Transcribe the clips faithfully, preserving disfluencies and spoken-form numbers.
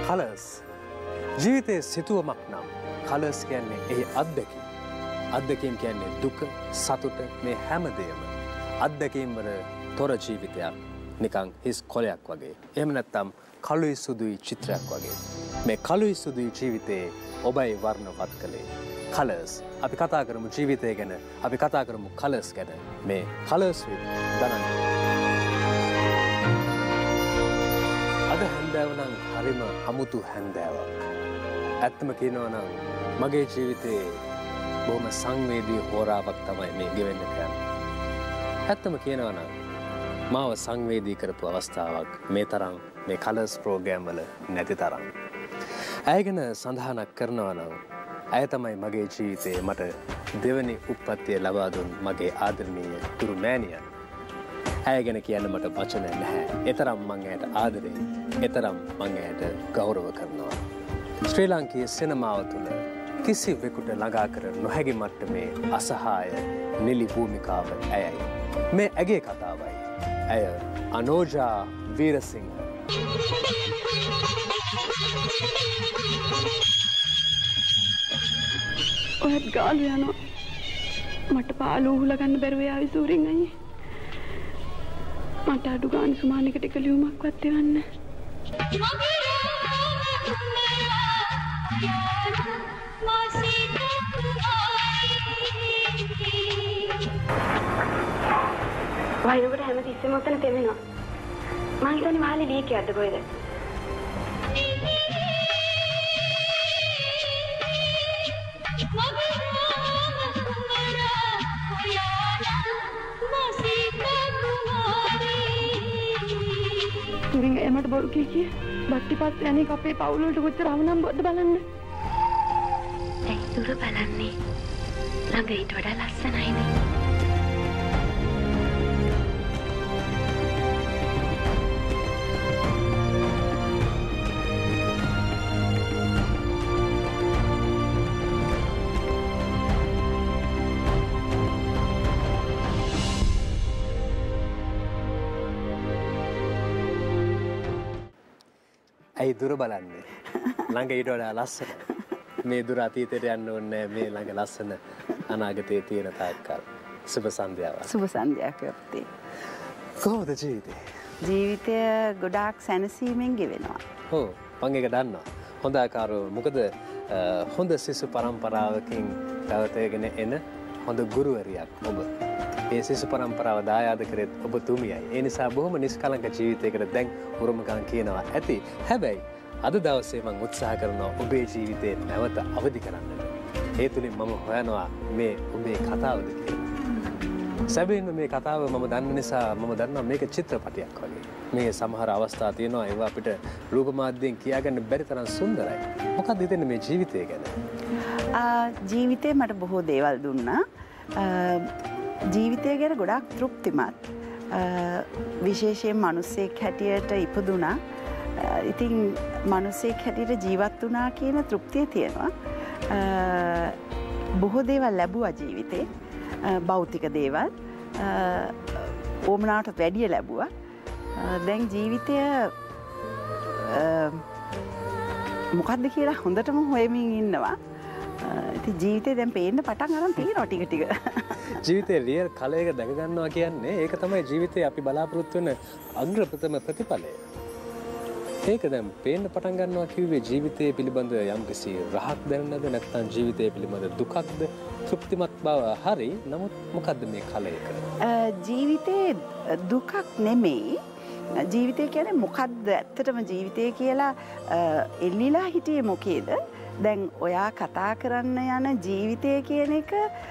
Colours ජීවිතයේ සිතුවමක් නම් colours කියන්නේ එහි අත්දැකීම්. අත්දැකීම් කියන්නේ දුක, සතුට මේ හැමදේම. අත්දැකීම් වල තොර ජීවිතයක් නිකන් හිස් කොලයක් වගේ. එහෙම නැත්නම් කළුයි සුදුයි චිත්‍රයක් වගේ. මේ කළුයි සුදුයි ජීවිතයේ ඔබයි වර්ණවත් කළේ කලර්ස්. අපි කතා කරමු ජීවිතය ගැන. අපි කතා කරමු කලර්ස් ගැන. මේ කලර්ස් with දනන්ත. අද හැන්දෑව නම් හරිම අමුතු හැන්දෑවක්. ඇත්තම කියනවා නම් මගේ ජීවිතයේ බොහොම සංවේදී හෝරාවක් තමයි මේ ගෙවෙන්න යන්නේ. ඇත්තම කියනවා නම් මාව සංවේදී කරපු අවස්ථාවක් මේ තරම් මේ කලර්ස් ප්‍රෝග්‍රෑම් වල නැති තරම්. ඇය ගැන සඳහනක් කරනවා නම් ඇය තමයි මගේ ජීවිතයේ මට දෙවැනි උප්පත්තිය ලබා දුන් මගේ ආදරණීය ගුරු මෑණියන්. ඇය ගැන කියන්න මට වචන නැහැ. එතරම් මං ඇයට ආදරේ. එතරම් මං ඇයට ගෞරව කරනවා. ශ්‍රී ලාංකීය සිනමාව තුළ කිසිවෙකුට ළඟා කර නොහැකි මට්ටමේ අසහාය නිලි භූමිකාව ඇයයි. මේ ඇගේ කතාවයි. ඇය අනෝජා වීරසිංහ. ඔයත් ගාලු යනවා. මට පාළු උහුලා ගන්න බැරුව යාවි සූරින් අයියේ. මට අඩු ගානේ සුමානෙකට එක ලියුමක්වත් දෙවන්න. වයින්කට හැමතිස්සෙම ඔතන තෙමෙනවා. මං හිතන්නේ මහලේ ලීකයක්ද කොහෙද? සුරින් එමට බොරු කිය කිය බට්ටිපත් යන්නේ අපේ පවුල වලට කොච්චර අවනම් බොද්ද බලන්න. දැන් දුර බලන්නේ ළඟ ඊට වඩා ලස්සනයිනේ. ඇයි දුර බලන්නේ? ළඟ ඊට වඩා ලස්සන. මේ දුර අතීතයට යන්න ඕනේ මේ ළඟ ලස්සන අනාගතයේ තියෙන තාක්කල්. සුබ සන්ධ්‍යාවක්. සුබ සන්ධ්‍යාවක් වත්තේ. කොහොමද ජීවිතේ? ජීවිතය ගොඩාක් සැනසීමෙන් ගෙවෙනවා. ඔව් මම ඒක දන්නවා. හොඳ ආකාරව මොකද හොඳ සිසු පරම්පරාවකින් පැවතගෙන එන හොඳ ගුරුවරියක් ඔබ. ඒ සිසු පරම්පරාව දායාද කරෙත් ඔබතුමියයි. ඒ නිසා බොහොම නිෂ්කලංක ජීවිතයකට දැන් උරුමකම් කියනවා ඇති. හැබැයි අද දවසේ මම උත්සාහ කරනවා ඔබේ ජීවිතේ නැවත අවදි කරන්නට. ඒ තුලින් මම හොයනවා මේ ඔබේ කතාවද කියලා. සැබවින්ම මේ කතාව මම දන්න නිසා මම දන්නවා මේක චිත්‍රපටයක් වගේ. මේ සමහර අවස්ථා තියෙනවා ඒවා අපිට රූප මාධ්‍යයෙන් කියාගන්න බැරි තරම් සුන්දරයි. මොකක්ද හිතෙන්නේ මේ ජීවිතය ගැන? ජීවිතේ මට බොහෝ දේවල් දුන්නා. ජීවිතය ගැන ගොඩාක් තෘප්තිමත්. විශේෂයෙන් මිනිස්සෙක් හැටියට ඉපදුනා. ඉතින් මිනිස්සෙක් හැටියට ජීවත් වුණා කියන තෘප්තිය තියෙනවා. බොහෝ දේවල් ලැබුවා ජීවිතේ. භෞතික දේවල්. ඕමනාවට වැඩිය ලැබුවා. දැන් ජීවිතය මොකක්ද කියලා හොඳටම හොයමින් ඉන්නවා. ඉතින් ජීවිතේ දැන් පේන්න පටන් අරන් තියෙනවා ටික ටික. ජීවිතේ රියල් කලයක දැක ගන්නවා කියන්නේ ඒක තමයි ජීවිතේ අපි බලාපොරොත්තු වෙන අග්‍රප්‍රථම ප්‍රතිඵලය. ඒක දැන් පේන්න පටන් ගන්නවා කිව්වේ ජීවිතය පිළිබඳ යම්කිසි රහක් දැනෙන්නද නැත්නම් ජීවිතය පිළිබඳ දුකක්ද තෘප්තිමත් බව හරි. නමුත් මොකද්ද මේ කලයක? ජීවිතේ දුකක් නෙමෙයි. ජීවිතය කියන්නේ මොකද්ද ඇත්තටම ජීවිතය කියලා එල්ලිලා හිටියේ මොකේද? දැන් ඔයා කතා කරන්න යන ජීවිතය කියන එක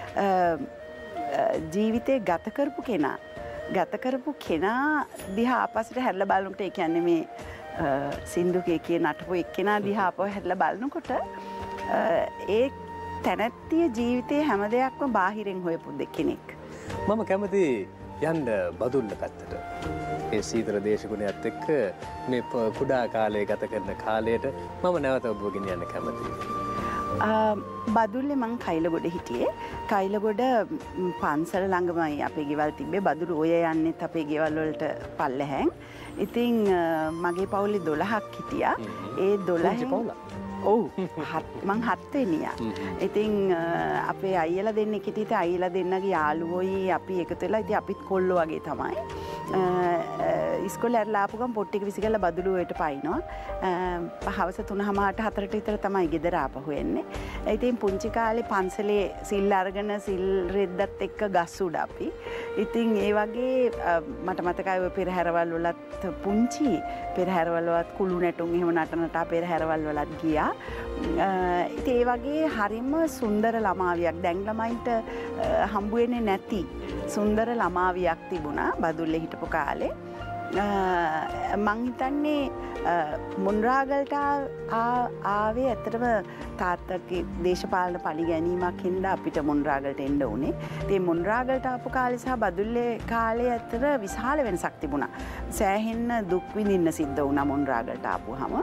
ජීවිතේ ගත කරපු කෙනා ගත කරපු කෙනා දිහා ආපස්සට හැරිලා බලනකොට ඒ කියන්නේ මේ සින්දුකේ කියන නටපු එක්කෙනා දිහා ආපහු හැරිලා බලනකොට ඒ තැනැත්තිය ජීවිතේ හැම දෙයක්ම බාහිරින් හොයපු කෙනෙක්. මම කැමති යන්න බදුල්ල පැත්තට. ඒ සීතල දේශගුණයත් එක්ක මේ කුඩා කාලේ ගත කරන කාලයට මම නැවත ඔබ ගෙනියන්න කැමතියි. බදුල්ලේ මං කයිලගොඩ හිටියේ. කයිලගොඩ පන්සල ළඟමයි අපේ ගෙවල් තිබ්බේ. බදුරු ඔය යන්නෙත් අපේ ගෙවල් වලට පල්ලෙහැන්. ඉතින් මගේ පවුලේ දොළහක් හිටියා. ඒ දොළහෙන් ඔව් මං හත්වෙනියා. ඉතින් අපේ අයියලා දෙන්නෙක් හිටියට අයියලා දෙන්නගේ යාළුවෝයි අපි එකතු වෙලා ඉතින් අපිත් කොල්ලෝ වගේ තමයි. ඉස්කෝලේ ඇරලා ආපු ගමන් පොට්ටික විසිකලා බදුළු වලට පයින්නවා. හවස තුන හමාරට හතරට විතර තමයි ගෙදර ආපහු එන්නේ. ඉතින් පුංචි කාලේ පන්සලේ සිල් අරගෙන සිල් රෙද්දත් එක්ක ගස් උඩ අපි. ඉතින් ඒ වගේ මට මතකයි ඔය පෙරහැරවල් වලත් පුංචි පෙරහැරවල් වලත් කුළු නැටුම් එහෙම නටනට පෙරහැරවල් වලත් ගියා. ඉතින් ඒ වගේ හරිම සුන්දර ළමාවියක් දැන් ළමයින්ට හම්බ වෙන්නේ නැති සුන්දර ළමාවියක් තිබුණා බදුල්ලේ හිටපු කාලේ. මං හිතන්නේ මොන්රාගල්ට ආවේ ඇත්තටම තාත්තගේ දේශපාලන පරිගැනීමක් හින්දා අපිට මොන්රාගල්ට එන්න උනේ. ඉතින් මොන්රාගල්ට ආපු කාලේ සහ බදුල්ලේ කාලේ අතර විශාල වෙනසක් තිබුණා. සෑහෙන්න දුක් විඳින්න සිද්ධ වුණා මොන්රාගල්ට ආපුවාම.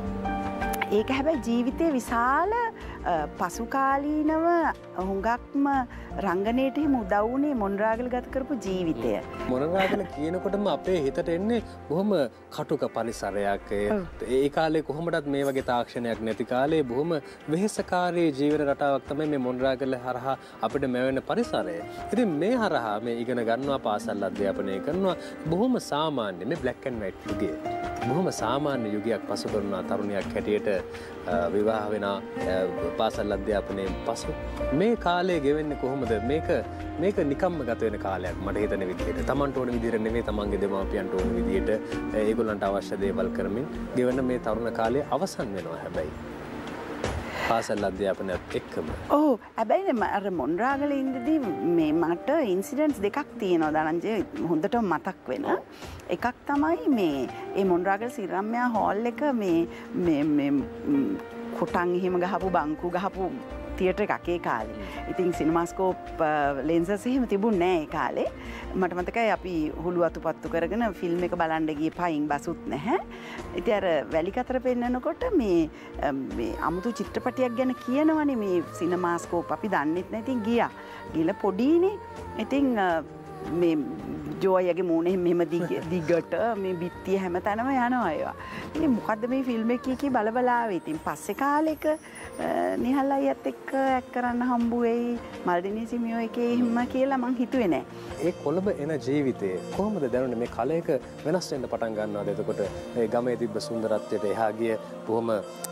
ඒක හැබැයි ජීවිතේ විශාල පසුකාලීනව හුඟක්ම රංගනයට හිම උදව් වුණේ මොන්රාගල ගත කරපු ජීවිතය. මොන්රාගල කියනකොටම අපේ හිතට එන්නේ බොහොම කටුක පරිසරයක්. ඒ කාලේ කොහොමදත් මේ වගේ තාක්ෂණයක් නැති කාලේ බොහොම වෙහෙසකාරී ජීවන රටාවක් තමයි මේ මොන්රාගල හරහා අපිට ලැබෙන පරිසරය. ඉතින් මේ හරහා මේ ඉගෙන ගන්නවා පාසල් අධ්‍යාපනය කරනවා බොහොම සාමාන්‍ය මේ black and white යුගය. බොහොම සාමාන්‍ය යුගයක් පසු කරන තරුණියක් හැටියට විවාහ වෙන පාසල් අධ්‍යාපනයෙන් පසු මේ කාලය ගෙවෙන්නේ කොහොමද? මේක මේක නිකම්ම ගත වෙන කාලයක් මට හිතෙන විදිහට. Tamanට ඕන විදිහට නෙමෙයි තමන්ගේ දෙමාපියන්ට ඕන විදිහට ඒගොල්ලන්ට අවශ්‍ය දේවල් කරමින් ගෙවන මේ තරුණ කාලය අවසන් වෙනවා හැබැයි. පාසල් අධ්‍යාපනයත් එක්කම. ඔව් හැබැයි අර මොන්රාගලේ ඉඳදී මේ මට ඉන්සිඩන්ට්ස් දෙකක් තියෙනවා දනංජය හොඳටම මතක් වෙන. එකක් තමයි මේ ඒ මොන්රාගල සිරම්මයා හෝල් එක මේ මේ මේ කොටන් එහෙම ගහපු බංකු ගහපු තියටර් එකක් ඒ කාලේ. ඉතින් සිනමාස්කෝප් ලෙන්සස් එහෙම තිබුණේ නැහැ ඒ කාලේ. මට මතකයි අපි හුළු අතුපත්තු කරගෙන ෆිල්ම් එක බලන්න ගියේ පයින් බසුත් නැහැ. ඉතින් අර වැලි කතර පෙන්නනකොට මේ මේ අමුතු චිත්‍රපටයක් ගැන කියනවනේ මේ සිනමාස්කෝප් අපි දන්නෙත් නැහැ. ඉතින් ගියා. ගිහලා පොඩිනේ. ඉතින් මේ ජෝයගේ මූණේ මෙහෙම දිගට මේ බිත්තිය හැමතැනම යනවා ඒවා. ඉතින් මොකද්ද මේ ෆිල්ම් එකේ කී බල බල ආවේ. ඉතින් පස්සේ කාලෙක නිහල් අයියත් එක්ක ඇක් කරන්න හම්බු වෙයි මල්දිනී සිමියෝ එකේ එහෙම කියලා මං හිතුවේ නෑ. ඒ කොළඹ එන ජීවිතේ කොහොමද දැනුනේ මේ කලයක වෙනස් වෙන්න පටන් ගන්නවද? එතකොට මේ ගමේ තිබ්බ සුන්දරත්වයට එහා ගිය බොහොම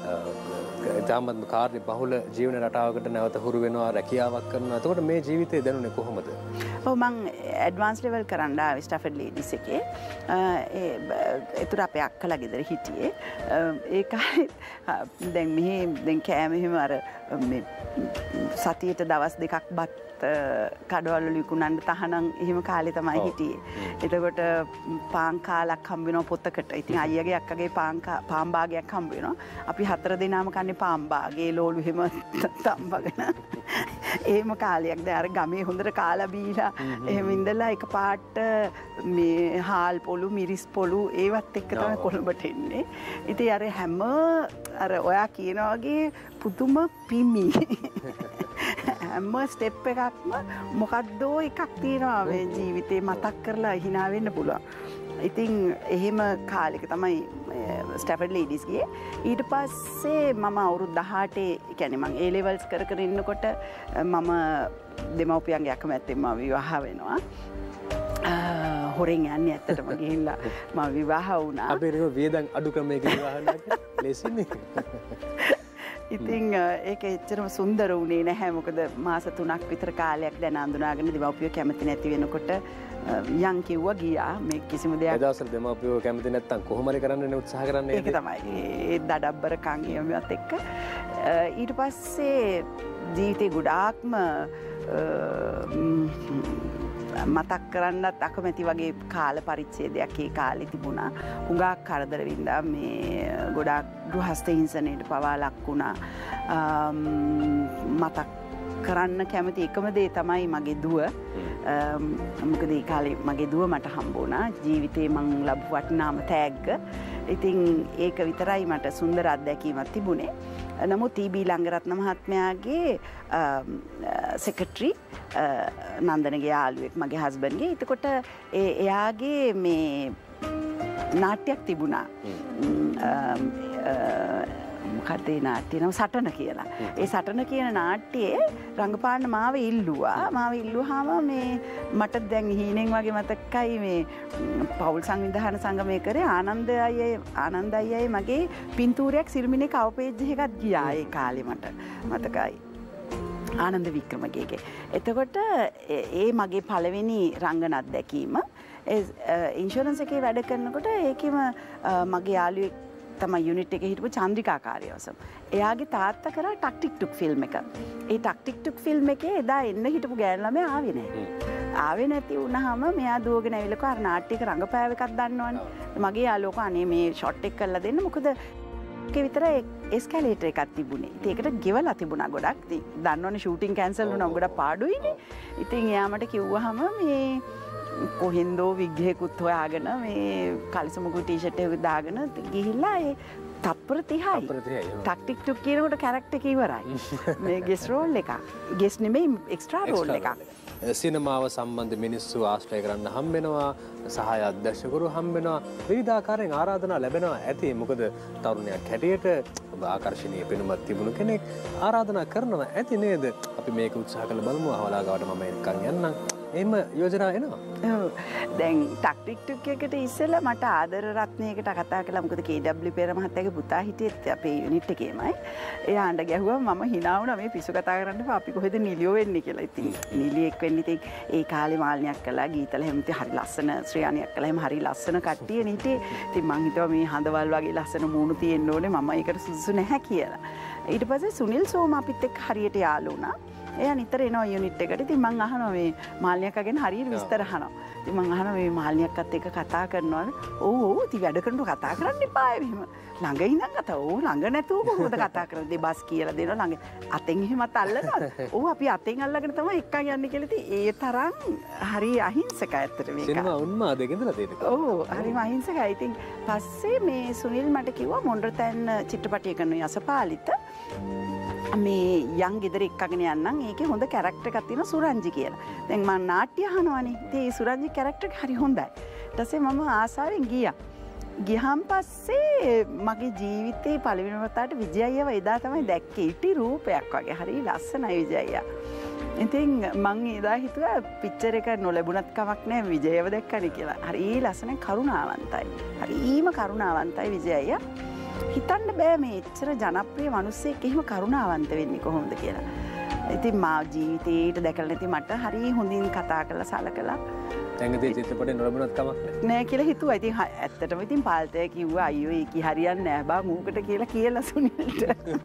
තාමත් කාර්ය බහුල ජීවන රටාවකට නැවත හුරු වෙනවා රැකියාවක් කරනවා. එතකොට මේ ජීවිතේ දැනුනේ කොහොමද? ඔව් මං ඇඩ්වාන්ස් ලෙවල් කරන්න ආවේ ස්ටැෆර්ඩ් ලේඩිස් එකේ. ඒ ඒතර අපේ අක්කලා ගෙදර හිටියේ. ඒ කාලේ දැන් මෙහි දැන් කෑම එහෙම අර මේ සතියට දවස් දෙකක් බත් කඩවල විකුණන්න තහනම් එහෙම කාලේ තමයි හිටියේ. එතකොට පාන් කාලක් හම්බ වෙනවා පොතකට. ඉතින් අයියාගේ අක්කගේ පාන් පාන් භාගයක් හම්බ වෙනවා. අපි හතර දෙනාම කන්නේ පාන් භාගේ ලෝලු එහෙම තම්බගෙන. එහෙම කාලයක් දැන් අර ගමේ හොඳට කාලා බීලා එහෙම ඉඳලා එකපාරට මේ හාල් පොළු මිරිස් පොළු ඒවත් එක්ක තමයි කොළඹට එන්නේ. ඉතින් අර හැම අර ඔයා කියනා වගේ පුදුම පිමි හැම ස්ටෙප් එකක්ම මොකද්දෝ එකක් තියෙනවා මේ ජීවිතේ මතක් කරලා hina වෙන්න පුළුවන්. ඉතින් එහෙම කාලෙක තමයි ස්ටැෆර්ඩ් ලේඩිස් ගියේ. ඊට පස්සේ මම අවුරුදු දහඅටේ කියන්නේ මම ඒ ලෙවල්ස් කර කර ඉන්නකොට මම දෙමව්පියන්ගේ අකමැත්තෙන් මම විවාහ වෙනවා. හොරෙන් යන්නේ ඇත්තටම ගිහිල්ලා මම විවාහ වුණා. අපේ රේ වේදන් අඩු ක්‍රමයක විවාහ නැති ලේසින්නේ. ඉතින් ඒක එච්චරම සුන්දර වුණේ නැහැ. මොකද මාස තුනක් විතර කාලයක් දැන් අඳුනාගෙන දෙමව්පියෝ කැමති නැති වෙනකොට යන් කිව්වා ගියා. මේ කිසිම දෙයක් ඒ දවස්වල දෙමව්පියෝ කැමති නැත්තම් කොහොම හරි කරන්න උත්සාහ කරන්නේ. ඒක තමයි. ඒ දඩබ්බරකම් එහෙමත් එක්ක ඊට පස්සේ ජීවිතේ ගොඩාක්ම මතක් කරන්නත් අකමැති වගේ කාල පරිච්ඡේදයක් ඒ කාලේ තිබුණා. හුඟක් කරදර වින්දා මේ ගොඩාක් ගෘහස්ත හිංසනයට පවා ලක් වුණා. මතක් කරන්න කැමති එකම දේ තමයි මගේ දුව. මොකද ඒ කාලේ මගේ දුව මට හම්බ වුණා. ජීවිතේ මං ලැබු වටිනාම තෑග්ග. ඉතින් ඒක විතරයි මට සුන්දර අත්දැකීමක් තිබුණේ. නමුත් ටී.බී. ලංගරත්න මහත්මයාගේ සෙක්‍රටරි නන්දනගේ යාළුවෙක් මගේ හස්බන්ඩ්ගේ. එතකොට එයාගේ මේ නාට්‍යයක් තිබුණා. මොකක්ද ඒ නාට්‍යය නම සටන කියලා. ඒ සටන කියන නාට්‍යයේ රංගපාන්න මාව ඉල්ලුවා. මාව ඉල්ලුවාම මේ මට දැන් හීනෙන් වගේ මතකයි මේ පවුල් සංවිධාන සංගමය කරේ ආනන්ද අයියේ ආනන්ද අයියේ මගේ පින්තූරයක් සිරිමිනේ කවර් පේජ් එකක් ගියා ඒ කාලේ මට මතකයි. ආනන්ද වික්‍රමගේගේ. එතකොට ඒ මගේ පළවෙනි රංගන අත්දැකීම. ඒ ඉන්ෂුරන්ස් එකේ වැඩ කරනකොට ඒකෙම මගේ යාළුවෙක් තමයි යුනිට් එකේ හිටපු චන්ද්‍රිකා කාර්යවසම්. එයාගේ තාත්තා කරා ටක් ටික් ටුක් ෆිල්ම් එක. ඒ ටක් ටික් ටුක් ෆිල්ම් එකේ එදා එන්න හිටපු ගෑනු ළමයා ආවේ නැහැ. ආවේ නැති වුණාම මෙයා දුවගෙන ඇවිල්ලා අර නාට්‍යයක රංගපෑව එකක් දන්නවනේ. මගේ යාළුවෝ අනේ මේ ෂොට් එක කරලා දෙන්න. මොකද ඒකේ විතර එස්කැලේටර් එකක් තිබුණේ. ඉතින් ඒකට ගෙවලා තිබුණා ගොඩක්. ඉතින් දන්නවනේ ෂූටින් කැන්සල් වුණා ගොඩක් පාඩුයිනේ. ඉතින් එයා මට කිව්වහම මේ කොහෙන්දෝ විග්ගයකුත් හොයාගෙන මේ කලිසමුකු ටීෂර්ට් එක දාගෙන ගිහිල්ලා ඒ තප්පර තිහයි ටක් ටික් ටුක් කියනකොට කැරක්ටර් එක ඉවරයි. මේ ගෙස් රෝල් එක. ගෙස් නෙමෙයි එක්ස්ට්‍රා රෝල් එකක්. සිනමාව සම්බන්ධ මිනිස්සු ආශ්‍රය කරන්න හම්බෙනවා, සහාය අධ්‍යක්ෂකවරු හම්බෙනවා, විවිධාකාරයෙන් ආරාධනා ලැබෙනවා ඇති. මොකද තරුණයක් හැටියට ඔබ ආකර්ශනීය පෙනුමක් තිබුණු කෙනෙක් ආරාධනා කරනවා ඇති නේද? අපි මේක උත්සාහ කරලා බලමු. අහවලා ගාවට මම එක්කන් යන්නම්. එහෙම යෝජනා එනවා. ඔව්. දැන් ටක් ටික් ටික් එකට ඉස්සෙල්ලා මට ආදර රත්නයකට කතා කළා. මොකද කේ.ඩබ්ලිව් පෙර මහත්තයාගේ පුතා හිටියෙත් අපේ යුනිට් එකේමයි. එයා අඬ ගැහුවා මම hina වුණා මේ පිස්සු කතා කරන්න එපා. අපි කොහෙද නිලියෝ වෙන්නේ කියලා. ඉතින් නිලියෙක් වෙන්න ඉතින් ඒ කාලේ මාල්නියක් කළා, ගීතල හැමති හරි ලස්සන, ශ්‍රේයානියක් කළා හැම හරි ලස්සන කට්ටිය හිටියේ. ඉතින් මං හිතුවා මේ හඳවල් වගේ ලස්සන මූණු තියෙන්න ඕනේ, මම ඒකට සුදුසු නැහැ කියලා. ඊට පස්සේ සුනිල් සෝම අපිත් එක්ක හරියට යාළු වුණා. එයා නිතර එනවා යුනිට් එකට. ඉතින් මං අහනවා මේ මාල්නියක්ක ගැන හරියට විස්තර අහනවා. ඉතින් මං අහනවා මේ මාල්නියක්කත් එක්ක කතා කරනවාද? ඔව් ඔව් ඉතින් වැඩ කරනකොට කතා කරන්න එපා එහෙම. ළඟ ඉඳන් කතා. ඔව් ළඟ නැතුව කොහොමද කතා කරන්නේ? දෙබස් කියලා දෙනවා ළඟ. අතෙන් එහෙමත් අල්ලනවා. ඔව් අපි අතෙන් අල්ලගෙන තමයි එක්කන් යන්නේ කියලා. ඉතින් ඒ තරම් හරි අහිංසකයි ඇත්තට මේක. සිනමා උන්මාදයක ඉඳලා තියෙන. ඔව් හරිම අහිංසකයි. ඉතින් පස්සේ මේ සුනිල් මට කිව්වා මොණ්ඩතැන් චිත්‍රපටය කරන යසපාලිත මේ යන් ගෙදර එක්කගෙන යන්නම්. ඒකේ හොඳ කැරක්ටර් එකක් තියෙනවා සුරංජි කියලා. දැන් මම නාට්‍ය අහනවානේ. ඉතින් ඒ සුරංජි කැරක්ටර් එක හරි හොඳයි. ඊට පස්සේ මම ආසාවෙන් ගියා. ගියහන් පස්සේ මගේ ජීවිතේ පළවෙනි වතාවට විජය අයියව එදා තමයි දැක්කේ. ඉටි රූපයක් වගේ හරි ලස්සනයි විජය අයියා. ඉතින් මං එදා හිතුවා පික්චර් එක නොලැබුණත් කමක් නැහැ විජයව දැක්කනේ කියලා. හරි ලස්සනයි, කරුණාවන්තයි. හරිම කරුණාවන්තයි විජය අයියා. හිතන්න බෑ මේ එච්චර ජනප්‍රිය මිනිස්සෙක් එහෙම කරුණාවන්ත වෙන්නේ කොහොමද කියලා. ඉතින් මා ජීවිතේට දැකලා නැති මට හරි හොඳින් කතා කරලා සලකලා ඇඟදී චිත්‍රපටේ නොලැබුණත් කමක් නැහැ නෑ කියලා හිතුවා. ඉතින් ඇත්තටම ඉතින් පාල්තය කිව්වා අයියෝ ඒකි හරියන්නේ නෑ බා මූකට කියලා කියලා සුනිල්ට.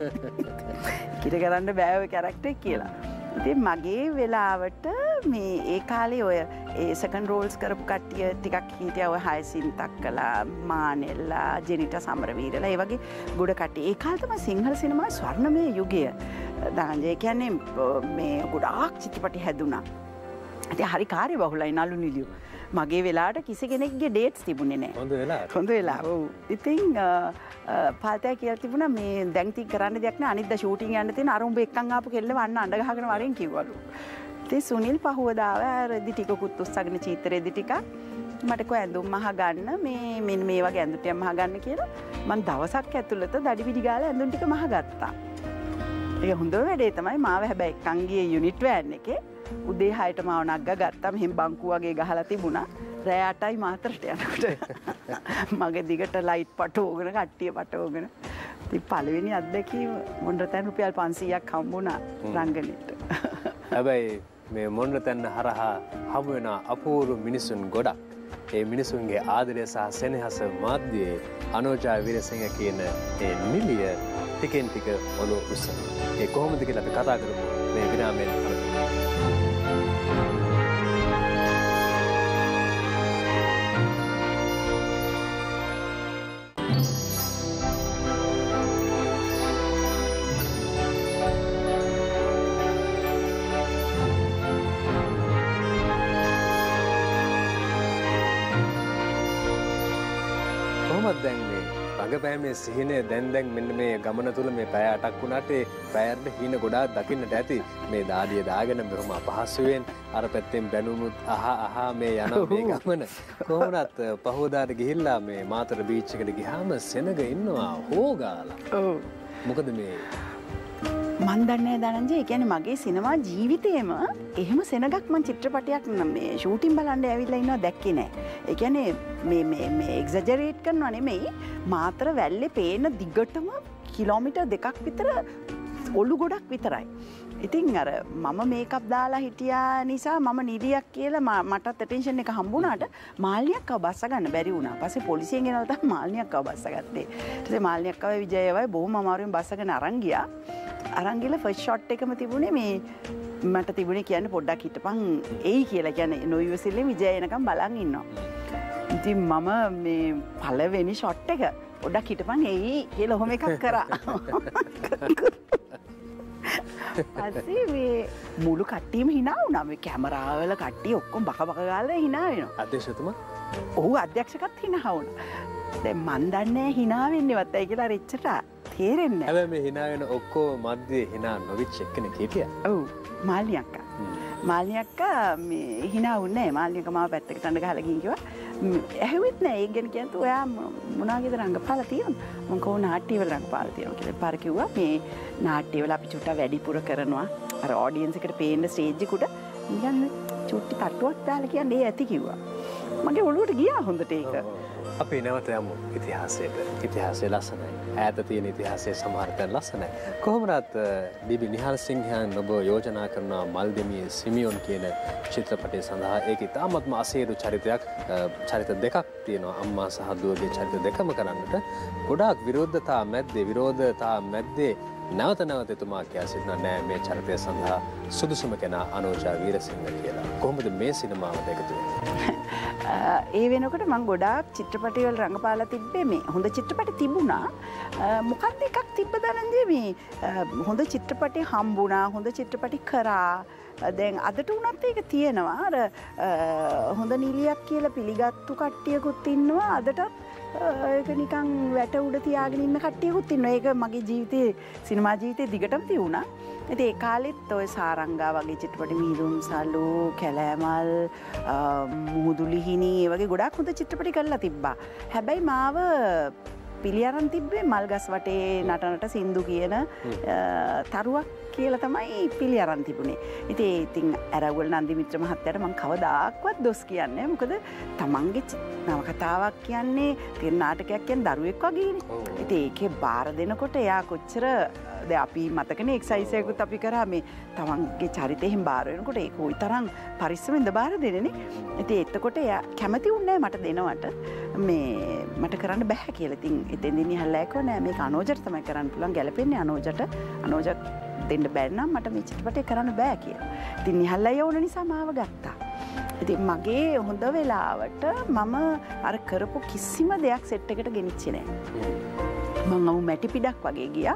කිර කරන්න බෑ ඔය කැරක්ටර් එක කියලා. ඉතින් මගේ වෙලාවට මේ ඒ කාලේ ඔය ඒ සෙකන්ඩ් රෝල්ස් කරපු කට්ටිය ටිකක් හිටියා. ඔය හයසින්තක් කළා, මානෙල්ලා, ජෙනිටා සමරවීරලා, ඒ වගේ ගොඩ කට්ටිය. ඒ කාලේ තමයි සිංහල සිනමාවේ ස්වර්ණමය යුගය. දරංජය කියන්නේ මේ ගොඩාක් චිත්‍රපටි හැදුනා. ඉතින් හරි කාර්යබහුලයි නලු නිලියෝ. මගේ වෙලාවට කිසි කෙනෙක්ගේ ඩේට්ස් තිබුණේ නැහැ. හොඳ වෙලාවට. හොඳ වෙලාව. ඔව්. ඉතින් පාතය කියලා තිබුණා මේ දැන් ටික කරන්න දෙයක් නෑ. අනිද්දා ෂූටින් යන්න තියෙන අර උඹ එක්කන් ආපු කෙල්ල වන්න අඬ ගහගෙන වරෙන් කිව්වලු. ඉතින් සුනිල් පහුවදාව රෙදි ටික කුත් උස්සගෙන චීත රෙදි ටික මට කො ඇඳුම් මහ ගන්න මේ මෙන්න මේ වගේ ඇඳුම් ටික මහ ගන්න කියලා මම දවසක් ඇතුළත දඩි පිටි ගාලා ඇඳුම් ටික මහ ගත්තා. ඒක හොඳ වැඩේ තමයි. මාව හැබැයි එක්කන් ගියේ යුනිට් වෑන් එකේ. උදේ හයට මාව නග්ගා ගත්තා. මෙහෙම බංකුව වගේ ගහලා තිබුණා. රෑ අටයි මාතරට යනකොට මගේ දිගට ලයිට් පටවගෙන කට්ටිය පටවගෙන. ඉතින් පළවෙනි අත්දැකීම මොණ්ඩතැන් රුපියල් පන්සීයක් හම්බුණා රංගනෙට. හැබැයි මේ මොණ්ඩතැන්න හරහා හමු වෙන අපූර්ව මිනිසුන් ගොඩක්. ඒ මිනිසුන්ගේ ආදරය සහ සෙනෙහස මාධ්‍යයේ අනෝජා විරසිංහ කියන ඒ නිලිය ටිකෙන් ටික ඔලුව උස්සනවා. ඒ කොහොමද කියලා අපි කතා කරමු මේ විරාමයෙන් අනතුරුව. දැන් මේ රඟපෑමේ සිහිනය දැන් දැන් මෙන්න මේ ගමන තුල මේ පැය අටක් වුණාට ඒ පැයට හින ගොඩාක් දකින්නට ඇති. මේ දාඩිය දාගෙන බොහොම අපහසුයෙන් අර පැත්තෙන් බැනුමුත් අහ අහ මේ යන මේ ගමන. කොහොමවත් පහෝදාට ගිහිල්ලා මේ මාතර බීච් එකට ගියාම සෙනග ඉන්නවා හොගාලා. ඔව්. මොකද මේ මන් දන්නේ දනංජය, ඒ කියන්නේ මගේ සිනමා ජීවිතේම එහෙම සෙනගක් මං චිත්‍රපටයක් මේ ෂූටින් බලන්න ඇවිල්ලා ඉන්නවා දැක්කේ නෑ. ඒ කියන්නේ මේ මේ මේ එක්සැජරේට් කරනවා නෙමෙයි, මාතර වැල්ලේ පේන දිගටම කිලෝමීටර් දෙකක් විතර ඔලු ගොඩක් විතරයි. ඉතින් අර මම මේකප් දාලා හිටියා නිසා මම නිදියක් කියලා මටත් ඇටෙන්ෂන් එක හම්බුණාට මාල්නියක් අව බස්ස ගන්න බැරි වුණා. පස්සේ පොලිසියෙන් ගෙනල්ලා තමයි මාල්නියක් අව බස්ස ගත්තේ. ඊට පස්සේ මාල්නියක් අව විජයවයි බොහොම අමාරුවෙන් බස්සගෙන අරන් ගියා. අරන් ගිහලා ෆස්ට් ෂොට් එකම තිබුණේ මේ මට තිබුණේ කියන්නේ පොඩ්ඩක් හිටපන් එයි කියලා. කියන්නේ නොයිවසිල්ලේ විජය එනකම් බලන් ඉන්නවා. ඉතින් මම මේ පළවෙනි ෂොට් එක පොඩ්ඩක් හිටපන් එයි කියලා ඔහොම එකක් කරා. පස්සේ මේ මුළු කට්ටියම hina වුණා. මේ කැමරාවල කට්ටිය ඔක්කොම බක බක ගාලා hina වෙනවා. අධ්‍යක්ෂතුමා? ඔව් අධ්‍යක්ෂකත් hina වුණා. දැන් මන් දන්නේ hina වෙන්නේවත් ඇයි කියලා රෙච්චට තේරෙන්නේ නැහැ. හැබැයි මේ hina වෙන ඔක්කොම මැද්දේ hina නොවිච් එක්කෙනෙක් හිටියා. ඔව් මාල්නි අක්කා. මාල්නි අක්කා මේ hina වුණේ නැහැ. මාල්නි අක්කා මාව පැත්තකට අඬ ගහලා ගිහින් කිව්වා ඇහුවෙත් නෑ. ඒක ගැන කියන්තු ඔයා මොනාගේද රංගපාලා තියෙනවා? මම කෝ නාට්‍යවල රංගපාලා තියෙනවා කියලා. පාර කිව්වා මේ නාට්‍යවල අපි චුට්ටක් වැඩිපුර කරනවා. අර ඔඩියන්ස් එකට පේන්න ස්ටේජ් එකට නිකන් චුට්ටි තට්ටුවක් දාලා කියන්නේ ඇති කිව්වා. මගේ ඔළුවට ගියා හොඳට ඒක. අපි නැවත යමු ඉතිහාසයට. ඉතිහාසය ලස්සනයි. ඈත තියෙන ඉතිහාසයේ සමහර තැන් ලස්සනයි. කොහොමවත් බීබී නිහාල් සිංහයන් ඔබ යෝජනා කරන මල්දෙමියේ සිමියොන් කියන චිත්‍රපටය සඳහා ඒක ඉතාමත්ම අසීරු චරිතයක්. චරිත දෙකක් තියෙනවා. අම්මා සහ දුවගේ චරිත දෙකම කරන්නට ගොඩාක් විරෝධතා මැද්දේ විරෝධතා මැද්දේ නැවත නැවත එතුමා කියා සිටිනවා නෑ මේ චරිතය සඳහා සුදුසුම කෙනා අනෝජා වීරසිංහ කියලා. කොහොමද මේ සිනමාවට එකතු වෙන්නේ? ඒ වෙනකොට මම ගොඩාක් චිත්‍රපටිවල රඟපාලා තිබ්බේ. මේ හොඳ චිත්‍රපටි තිබුණා. මොකක්ද එකක් තිබ්බ දනන්දේ මේ හොඳ චිත්‍රපටි හම්බුණා. හොඳ චිත්‍රපටි කරා. දැන් අදට උනත් ඒක තියෙනවා. අර හොඳ නිලියක් කියලා පිළිගත්තු කට්ටියකුත් ඉන්නවා. අදටත් ඒක නිකන් වැට උඩ තියාගෙන ඉන්න කට්ටියකුත් ඉන්නවා. ඒක මගේ ජීවිතේ සිනමා ජීවිතේ දිගටම තියුණා. ඉතින් ඒ කාලෙත් ඔය සාරංගා වගේ චිත්‍රපට මිහිඳුන් සලු, කැලෑමල්, මුහුදුලිහිණි ඒ වගේ ගොඩාක් හොඳ චිත්‍රපටි කරලා තිබ්බා. හැබැයි මාව පිළි අරන් තිබ්බේ මල්ගස් වටේ නටනට සින්දු කියන තරුවක් කියලා තමයි පිළි අරන් තිබුණේ. ඉතින් ඉතින් ඇරවුල් නන්දි මිත්‍ර මහත්තයාට මම කවදාක්වත් දොස් කියන්නේ නැහැ. මොකද තමන්ගේ නවකතාවක් කියන්නේ තිර නාටකයක් කියන්නේ දරුවෙක් වගේනේ. ඉතින් ඒකේ බාර දෙනකොට එයා කොච්චර දැන් අපි මතකනේ එක්සයිස් එකකුත් අපි කරා මේ තමන්ගේ චරිතයෙන් බාර වෙනකොට ඒක ওই තරම් පරිස්සමෙන්ද බාර දෙන්නේ. ඉතින් එතකොට එයා කැමති වුණේ මට දෙනවට මේ මට කරන්න බෑ කියලා. ඉතින් එතෙන්දී නිහල්ලා එක්ක නෑ මේක අනෝජට තමයි කරන්න පුළුවන්. ගැලපෙන්නේ අනෝජට. අනෝජ දෙන්න බැරි නම් මට මේ චිත්‍රපටය කරන්න බෑ කියලා. ඉතින් නිහල්ලා යවුන නිසා මාව ගත්තා. ඉතින් මගේ හොඳ වෙලාවට මම අර කරපු කිසිම දෙයක් සෙට් එකට ගෙනිච්චේ නෑ. මම අමු මැටි පිටක් වගේ ගියා.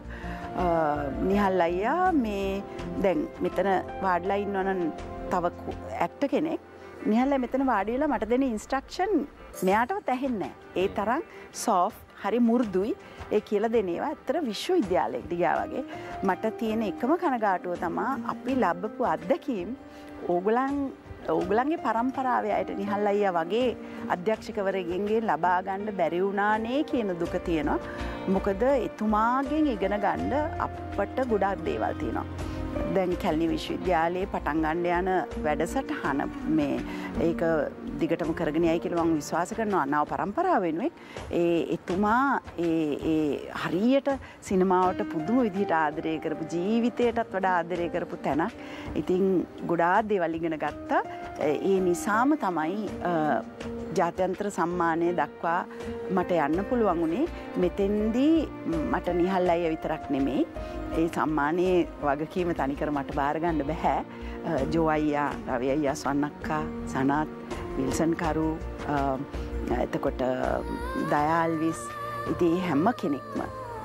නිහල් අයියා මේ දැන් මෙතන වාඩිලා ඉන්නවනම් තව ඇක්ටර් කෙනෙක් නිහල්ලා මෙතන වාඩි වෙලා මට දෙන ඉන්ස්ට්‍රක්ෂන් මෙයාටවත් ඇහෙන්නේ නැහැ. ඒ තරම් සොෆ්ට් හරි මු르දුයි ඒ කියලා දෙන ඒවා. ඇත්තට විශ්වවිද්‍යාලයකට ගියා වගේ. මට තියෙන එකම කනගාටුව තමයි අපි ලැබපු අත්දැකීම් ඕගලන් ඕගලන්ගේ පරම්පරාවේ අයට නිහල් අයියා වගේ අධ්‍යක්ෂකවරයෙක්ගෙන් ලබා ගන්න බැරි වුණානේ කියන දුක තියෙනවා. මොකද එතුමාගෙන් ඉගෙන ගන්න අපට ගොඩාක් දේවල් තියෙනවා. දැන් කැලණි විශ්වවිද්‍යාලයේ පටන් ගන්න යන වැඩසටහන මේ ඒක දිගටම කරගෙන යයි කියලා මම විශ්වාස කරනවා නව පරම්පරාව වෙනුවෙන්. ඒ එතුමා ඒ ඒ හරියට සිනමාවට පුදුම විදිහට ආදරය කරපු ජීවිතයටත් වඩා ආදරය කරපු තැනක්. ඉතින් ගොඩාක් දේවල් ඉගෙන ගත්තා. ඒ නිසාම තමයි ජාත්‍යන්තර සම්මානය දක්වා මට යන්න පුළුවන් වුණේ. මෙතෙන්දී මට නිහල් අයියා විතරක් නෙමෙයි ඒ සම්මානයේ වගකීම තනිකර මට බාර ගන්න බෑ. ජෝ අයියා, රවි අයියා, සවන්නක්කා, සනත්, විල්සන් කරු, එතකොට දයාල්විස්, ඉතින් හැම කෙනෙක්ම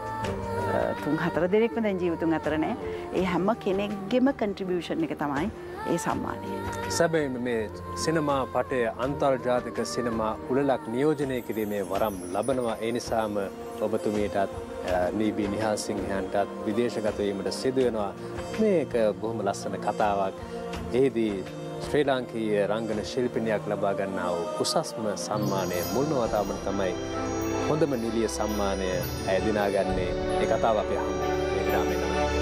තුන් හතර දෙනෙක්ම දැන් ජීවිතුන් අතර නෑ. ඒ හැම කෙනෙක්ගේම කන්ට්‍රිබියුෂන් එක තමයි ඒ සම්මානය. සැබෑම මේ සිනමා පටය අන්තර්ජාතික සිනමා උළෙලක් නියෝජනය කිරීමේ වරම් ලබනවා. ඒ නිසාම ඔබතුමියටත් නීබී නිහාල් සිංහයන්ටත් විදේශගත වීමට සිදු වෙනවා. මේක බොහොම ලස්සන කතාවක්. එහිදී ශ්‍රී ලාංකීය රංගන ශිල්පිනියක් ලබා ගන්නා වූ උසස්ම සම්මානය මුල්ම වතාවම තමයි හොඳම නිලිය සම්මානය ඇය දිනාගන්නේ. ඒ කතාව අපි අහමු මේ විරාමයෙන්.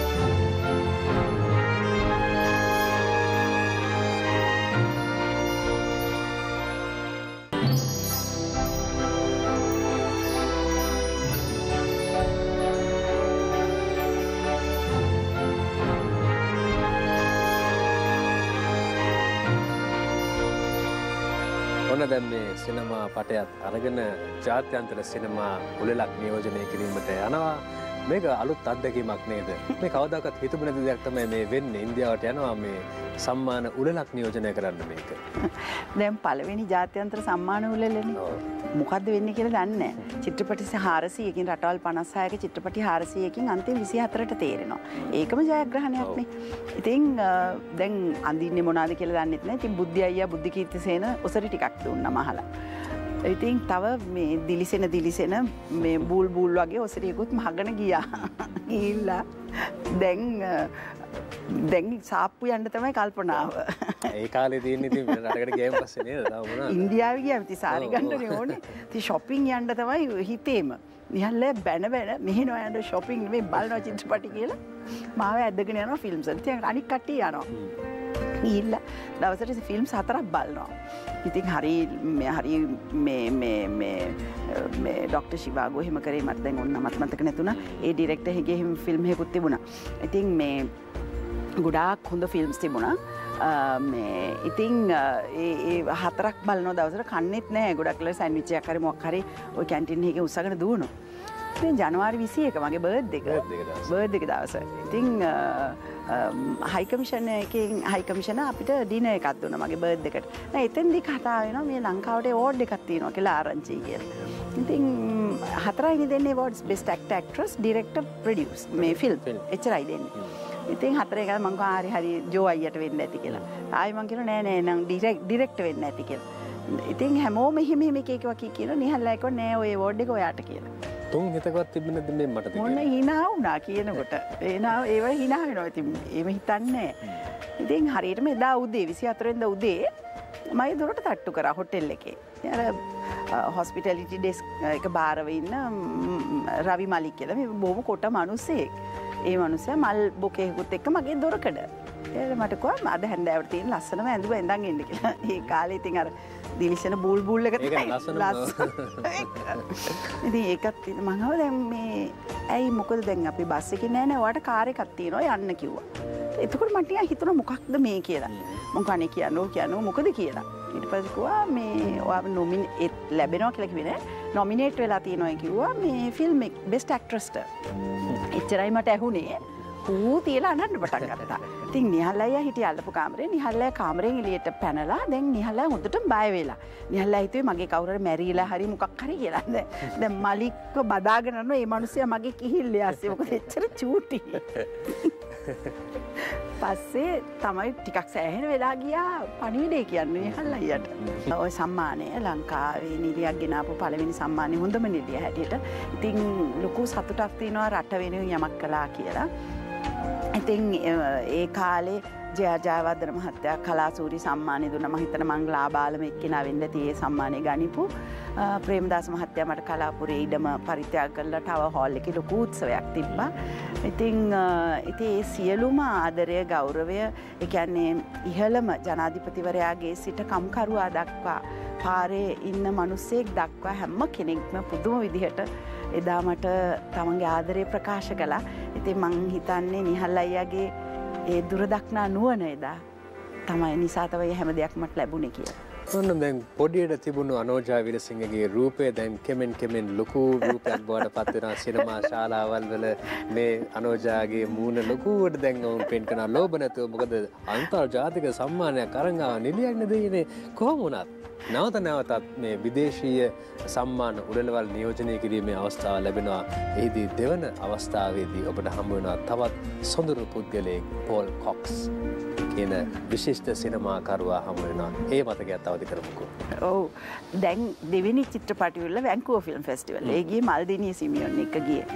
ඔන්න දැන් මේ සිනමා පටයත් අරගෙන ජාත්‍යන්තර සිනමා උළෙලක් නියෝජනය කිරීමට යනවා. මේක අලුත් අත්දැකීමක් නේද? මේ කවදාකවත් හිතුව නැති දෙයක් තමයි මේ වෙන්නේ. ඉන්දියාවට යනවා මේ සම්මාන උළෙලක් නියෝජනය කරන්න මේක. දැන් පළවෙනි ජාත්‍යන්තර සම්මාන උළෙලනේ. මොකද්ද වෙන්නේ කියලා දන්නේ නැහැ. චිත්‍රපටි හාරසියකින් රටවල් පනස් හයක චිත්‍රපටි හාරසියකින් අන්තිම විසි හතරට තේරෙනවා. ඒකම ජයග්‍රහණයක් නේ. ඉතින් දැන් අඳින්නේ මොනවාද කියලා දන්නෙත් නැහැ. ඉතින් බුද්ධි අයියා බුද්ධි කීර්තිසේන ඔසරි ටිකක් දුන්නම අහලා. ඉතින් තව මේ දිලිසෙන දිලිසෙන මේ බූල් බූල් වගේ ඔසරියකුත් මහගෙන ගියා. ගිහිල්ලා දැන් දැන් සාප්පු යන්න තමයි කල්පනාව. ඒ කාලේ තියෙන ඉතින් රටකට ගියන් පස්සේ නේද? තව මොනවද? ඉන්දියාවේ ගියාම ඉතින් සාරි ගන්නනේ ඕනේ. ඉතින් shopping යන්න තමයි හිතේම. නිහල්ලේ බැන බැන මෙහෙනවා යන්න shopping නෙමෙයි බලනවා චිත්‍රපටි කියලා. මාව ඇදගෙන යනවා ෆිල්ම්ස් වලට. ඉතින් අනික් කට්ටිය යනවා. ගිහිල්ලා දවසට ෆිල්ම්ස් හතරක් බලනවා. ඉතින් හරි මේ හරි මේ මේ මේ මේ ડોක්ටර් ශිවාගෝ එහෙම කරේ මට දැන් ඔන්න මට මතක නැතුණා. ඒ ඩිරෙක්ටර් එකගේ එහෙම ෆිල්ම් එකකුත් තිබුණා. ඉතින් මේ ගොඩාක් හොඳ ෆිල්ම්ස් තිබුණා. මේ ඉතින් ඒ හතරක් බලන දවසට කන්නේත් නැහැ. ගොඩක් වෙලා සෑන්ඩ්විච් එකක් හරි මොකක් හරි ওই කැන්ටින් එකේ උස්සගෙන දුවනවා. ඉතින් ජනවාරි විසි එක මගේ බර්ත්ඩේ එක. බර්ත්ඩේ එක දවස. ඉතින් හයි කමිෂන් එකෙන් හයි කමිෂනර් අපිට ඩිනර් එකක් දුන්නා මගේ බර්ත්ඩේ එකට. දැන් එතෙන්දී කතා වෙනවා මේ ලංකාවට අවෝඩ් එකක් තියෙනවා කියලා ආරංචි කියලා. ඉතින් හතරයි දෙන්නේ awards best actor actress director produce මේ ෆිල්ම් එච්චරයි දෙන්නේ. ඉතින් හතරේ ගාලා මං කිව්වා හරි හරි ජෝ අයියට වෙන්න ඇති කියලා. ආයි මං කියනවා නෑ නෑ නම් ඩිරෙක්ටර් වෙන්න ඇති කියලා. ඉතින් හැමෝම එහෙම එහෙම එක එක වකී කියනවා නිහල්ලා කිව්වා නෑ ඔය අවෝඩ් එක ඔයාට කියලා. තුන් හිතකවත් තිබුණේ නැද්ද මේ මට මොන hina වුණා කියනකොට. එනවා ඒව hina වෙනවා. ඉතින් ඒව හිතන්නේ ඉතින් හරියටම එදා උදේ විසි හතර වෙනිදා උදේ මගේ දොරට තට්ටු කරා හොටෙල් එකේ. අර හොස්පිටැලිටි ඩෙස්ක් එක බාරව ඉන්න රවි මලික් කියලා මේ බොහොම කොට මිනිස්සෙක්. ඒ මිනිස්සයා මල් බොකේකුත් එක්ක මගේ දොරකඩ. ඒ මට කිව්වා අද හැන්දෑවට තියෙන ලස්සනම ඇඳුම ඇඳන් එන්න කියලා. ඒ කාලේ ඉතින් අර දිලිසෙන බූල් බූල් එක තමයි ලස්සන. ඉතින් ඒකත් මම හව දැන් මේ ඇයි මොකද දැන් අපි බස් එකේ නෑ නෑ ඔයාට කාර් එකක් තියෙනවා යන්න කිව්වා. එතකොට මට නිකන් හිතුණා මොකක්ද මේ කියලා. මං කන්නේ කියනෝ කියනෝ මොකද කියලා. ඊට පස්සේ කිව්වා මේ ඔයාව නොමිනේට් ලැබෙනවා කියලා කිව්වේ නෑ. නොමිනේට් වෙලා තියෙනවා කිව්වා මේ ෆිල්ම් එක බෙස්ට් ඇක්ට්‍රස්ට. එච්චරයි මට ඇහුනේ. ඌ තියලා අනන්න පටන් ගත්තා. ඉතින් නිහල් අයියා හිටිය අල්ලපු කාමරේ නිහල් අයියා කාමරෙන් එළියට පැනලා දැන් නිහල් අයියා හොඳටම බය වෙලා. නිහල් අයියා හිතුවේ මගේ කවුරු හරි මැරිලා හරි මොකක් හරි කියලා. දැන් මලික්ව බදාගෙන යනවා මේ මිනිස්සයා මගේ කිහිල්ලේ ආස්සේ. මොකද එච්චර චූටි. පස්සේ තමයි ටිකක් සෑහෙන වෙලා ගියා පණිවිඩේ කියන්නේ නිහල් අයියාට. ඔය සම්මානය ලංකාවේ නිලියක් ගෙනාපු පළවෙනි සම්මානය හොඳම නිලිය හැටියට. ඉතින් ලොකු සතුටක් තියෙනවා රට වෙනුවෙන් යමක් කළා කියලා. ඉතින් ඒ කාලේ ජය ජයවර්ධන මහත්තයා කලාසූරි සම්මානය දුන්නා. මම හිතන මං ලාබාලම එක්කෙනා වෙන්න ඇති ඒ සම්මානය ගනිපු. ප්‍රේමදාස මහත්තයා මට කලාපුරේ ඉඩම පරිත්‍යාග කරලා ටවර් හෝල් එකේ ලොකු උත්සවයක් තිබ්බා. ඉතින් ඉතින් ඒ සියලුම ආදරය ගෞරවය ඒ කියන්නේ ඉහළම ජනාධිපතිවරයාගේ සිට කම්කරුවා දක්වා පාරේ ඉන්න මිනිස්සෙක් දක්වා හැම කෙනෙක්ම පුදුම විදිහට එදා මට තමන්ගේ ආදරය ප්‍රකාශ කළා. ඉතින් මං හිතන්නේ නිහල් අයියාගේ ඒ දුරදක්නා නුවණ එදා තමයි නිසා තමයි හැම දෙයක්ම මට ලැබුණේ කියලා. ඔන්න දැන් පොඩියට තිබුණු අනෝජා විරසිංහගේ රූපය දැන් කෙමෙන් කෙමෙන් ලොකු රූපයක් බවට පත් වෙනවා සිනමා ශාලාවල් වල. මේ අනෝජාගේ මූණ ලොකුවට දැන් වුන් පෙන් කරන ලෝභ නැතුව මොකද අන්තර්ජාතික සම්මානයක් අරන් ආව නිලියක් නේද ඉන්නේ කොහොම වුණත් නැවත නැවතත් මේ විදේශීය සම්මාන උළෙලවල් නියෝජනය කිරීමේ අවස්ථාව ලැබෙනවා. එහිදී දෙවන අවස්ථාවේදී ඔබට හම්බ වෙනවා තවත් සොඳුරු පුද්ගලයෙක් පෝල් කොක්ස් කියන විශිෂ්ට සිනමාකරුවා හම්බ වෙනවා. ඒ මතකයත් අවදි කරමුකෝ. ඔව්. දැන් දෙවෙනි චිත්‍රපටිවල වැන්කූවර් ෆිල්ම් ෆෙස්ටිවල්. ඒ ගියේ මල්දිනී සිමියොන් එක ගියේ.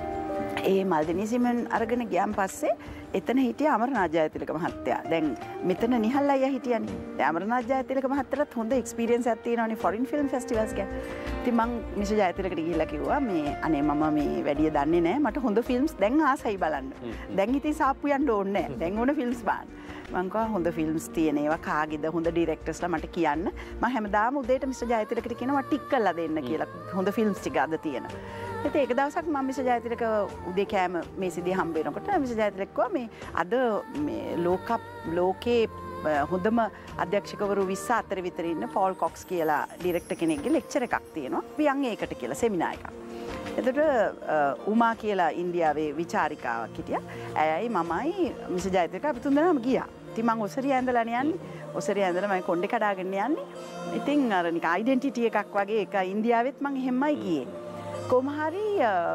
ඒ මල්දිනී සිමියොන් අරගෙන ගියන් පස්සේ එතන හිටිය අමරනාථ ජයතිලක මහත්තයා. දැන් මෙතන නිහල් අයියා හිටියනේ. දැන් අමරනාථ ජයතිලක මහත්තයාට හොඳ එක්ස්පීරියන්ස් එකක් තියෙනවානේ ෆොරින් ෆිල්ම් ෆෙස්ටිවල්ස් ගැන. ඉතින් මං මිෂර් ජයතිලකට ගිහිල්ලා කිව්වා මේ අනේ මම මේ වැඩිය දන්නේ නැහැ. මට හොඳ ෆිල්ම්ස් දැන් ආසයි බලන්න. දැන් ඉතින් සාප්පු යන්න ඕනේ නැහැ. දැන් ඕන ෆිල්ම්ස් බලන්න. මං කිව්වා හොඳ ෆිල්ම්ස් තියෙන ඒවා කාගේද හොඳ ඩිරෙක්ටර්ස්ලා මට කියන්න. මම හැමදාම උදේට මිස්ටර් ජයතිලකට කියනවා ටික් කරලා දෙන්න කියලා. හොඳ ෆිල්ම්ස් ටික අද තියෙන. ඉතින් ඒක දවසක් මම මිස්ටර් ජයතිලක උදේ කෑම මේසෙදී හම්බ වෙනකොට මිස්ටර් ජයතිලක කිව්වා මේ අද මේ ලෝක ලෝකේ හොඳම අධ්‍යක්ෂකවරු විස්ස අතර විතර ඉන්න පෝල් කොක්ස් කියලා ඩිරෙක්ටර් කෙනෙක්ගේ ලෙක්චර් එකක් තියෙනවා. පියන් ඒකට කියලා සෙමිනා එකක්. එතකොට උමා කියලා ඉන්දියාවේ විචාරිකාවක් හිටියා. ඇයයි මමයි මිස්ටර් ජයතිලක අපි තුන්දෙනාම ගියා. ඉතින් මම ඔසරිය ඇඳලා යන්නේ. ඔසරිය ඇඳලා මම කොණ්ඩේ කඩාගෙන යන්නේ. ඉතින් අර නික ඩෙන්ටිටි එකක් වගේ එක ඉන්දියාවෙත් මම එහෙමයි ගියේ. කොහොම හරි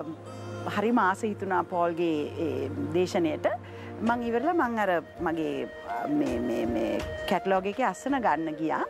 හරි මාස හිතුණා පෝල්ගේ දේශනයට. මං ඉවරලා මං අර මගේ මේ මේ මේ කැටලොග් එකේ අස්සන ගන්න ගියා.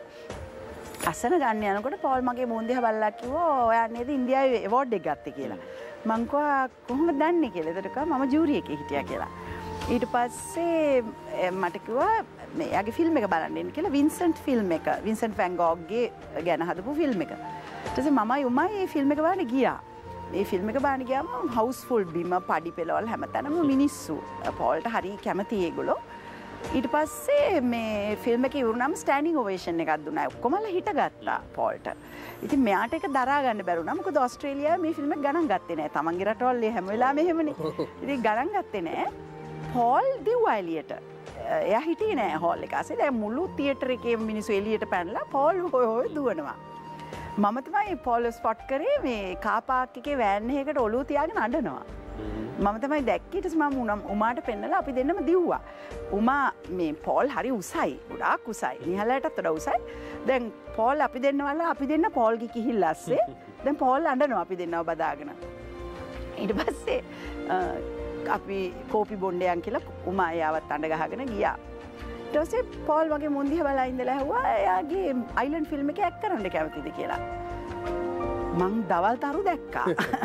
අස්සන ගන්න යනකොට පෝල් මගේ මූණ දිහා බලලා කිව්වා ඔයා නේද ඉන්දියාවේ අවෝඩ් එක ගත්තේ කියලා. මං කිව්වා කොහොමද දන්නේ කියලා. ඒකට කිව්වා මම ජූරි එකේ හිටියා කියලා. ඊට පස්සේ මට කිව්වා එයාගේ ෆිල්ම් එක බලන්න එන්න කියලා. වින්සන්ට් ෆිල්ම් එක වින්සන්ට් වැන් ගෝග්ගේ ගැන හදපු ෆිල්ම් එක. ඊට පස්සේ මමයි උමයි මේ ෆිල්ම් එක බලන්න ගියා. මේ ෆිල්ම් එක බලන්න ගියාම හවුස්ෆුල් බිම පඩි පෙළවල් හැමතැනම මිනිස්සු. පෝල්ට හරි කැමති ඒගොල්ලෝ. ඊට පස්සේ මේ ෆිල්ම් එක ඉවරුනම ස්ටෑන්ඩින් ඔවේෂන් එකක් දුන්නා. ඔක්කොමලා හිටගත්තා පෝල්ට. ඉතින් මෙයාට ඒක දරා ගන්න බැරුණා. මොකද ඕස්ට්‍රේලියාවේ මේ ෆිල්ම් එක ගණන් ගත්තේ නැහැ. තමන්ගේ රටවල් හැම වෙලාවෙම එහෙමනේ. ඉතින් ගණන් ගත්තේ නැහැ. පෝල් දිව්වා එළියට. එයා හිටියේ නැහැ හෝල් එක. ඇසේ දැන් මුළු තියටර් එකේ මිනිස්සු එළියට පැනලා පෝල් හොය හොය දුවනවා. මම තමයි පෝල් ස්පොට් කරේ මේ කාර් පාක් එකේ වෑන් එකකට ඔළුව තියාගෙන අඬනවා. මම තමයි දැක්කේ. ඊට පස්සේ මම උමාට පෙන්නලා අපි දෙන්නම දිව්වා. උමා මේ පෝල් හරි උසයි. ගොඩාක් උසයි. නිහලටත් වඩා උසයි. දැන් පෝල් අපි දෙන්න වල අපි දෙන්න පෝල්ගේ කිහිල්ල ඇස්සේ. දැන් පෝල් අඬනවා අපි දෙන්නව බදාගෙන. ඊට පස්සේ අපි කෝපි බොණ්ඩයන් කියලා උමා එයාවත් අඬ ගහගෙන ගියා. ඊට පස්සේ පෝල් වගේ මුන් දිහා බලලා ඉඳලා ඇහුවා එයාගේ අයිලන්ඩ් ෆිල්ම් එකේ ඇක්ට් කරන්න කැමතිද කියලා. මං දවල් තරු දැක්කා.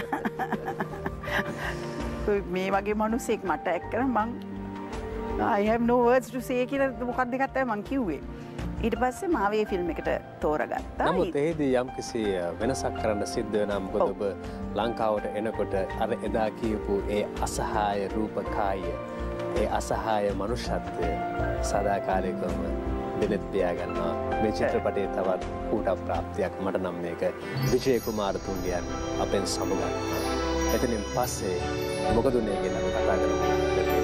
මේ වගේ මිනිස්සෙක් මට ඇක්ට් කරන මං I have no words to say කියලා මොකක්ද එකක් තමයි මං කිව්වේ. ඊට පස්සේ මාව මේ ෆිල්ම් එකට තෝරගත්තා. නමුත් එහිදී යම්කිසි වෙනසක් කරන්න සිද්ධ වෙනා මොකද ඔබ ලංකාවට එනකොට අර එදා කියපු ඒ අසහාය රූපකාය ඒ අසහාය මනුෂ්‍යත්වය සදාකාලිකවම දෙනෙත් පියාගන්නවා. මේ චිත්‍රපටයේ තවත් කූට ප්‍රාප්තියක් මට නම් මේක විජය කුමාරතුංගයන් අපෙන් සමුගන්නවා. එතනින් පස්සේ මොකද උනේ කියලා අපි කතා කරමු.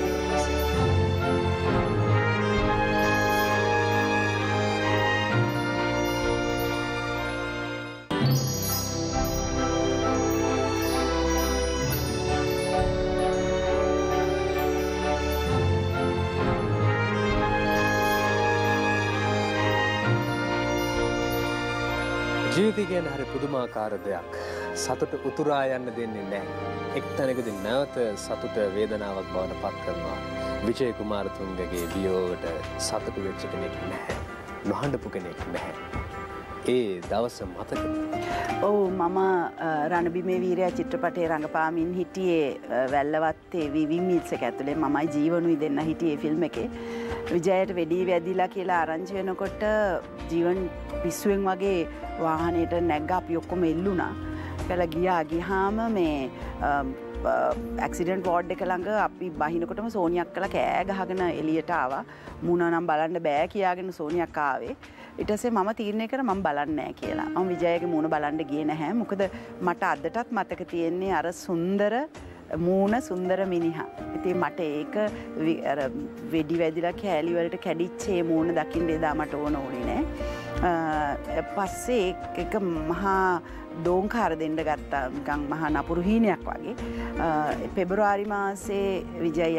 ජීවිතය කියන්නේ හරි පුදුමාකාර දෙයක්. සතුට උතුරා යන්න දෙන්නේ නැහැ. එක් තැනකදී නැවත සතුට වේදනාවක් බවට පත් කරනවා. විජය කුමාරතුංගගේ වියෝවට සතුටු වෙච්ච කෙනෙක් නැහැ. නොහඬපු කෙනෙක් නැහැ. ඒ දවස මතකද? ඔව් මම රණබිමේ වීරයා චිත්‍රපටයේ රඟපාමින් හිටියේ වැල්ලවත්තේ විවි මිල්ස් එක ඇතුලේ මමයි ජීවනුයි දෙන්න හිටියේ ෆිල්ම් එකේ. විජයට වෙඩි වැදිලා කියලා ආරංචි වෙනකොට ජීවන් පිස්සුවෙන් වගේ වාහනයට නැග්ග අපි ඔක්කොම එල්ලුණා. කියලා ගියා ගියාම මේ ඇක්සිඩන්ට් වෝඩ් එක ළඟ අපි බහිනකොටම සෝනියක් කළා කෑ ගහගෙන එළියට ආවා. මුණා නම් බලන්න බෑ කියාගෙන සෝනියක් ආවේ. ඊට පස්සේ මම තීරණය කරා මම බලන්නේ නැහැ කියලා. මම විජයගේ මූණ බලන්න ගියේ නැහැ. මොකද මට අදටත් මතක තියෙන්නේ අර සුන්දර මූණ සුන්දර මිනිහා. ඉතින් මට ඒක අර වෙඩි වැදිලා කෑලි වලට කැඩිච්ච ඒ මූණ දකින්න එදා මට ඕන උනේ නෑ. පස්සේ එක මහා දෝංකාර දෙන්න ගත්තා නිකන් මහා නපුරු හීනයක් වගේ. පෙබරවාරි මාසේ විජය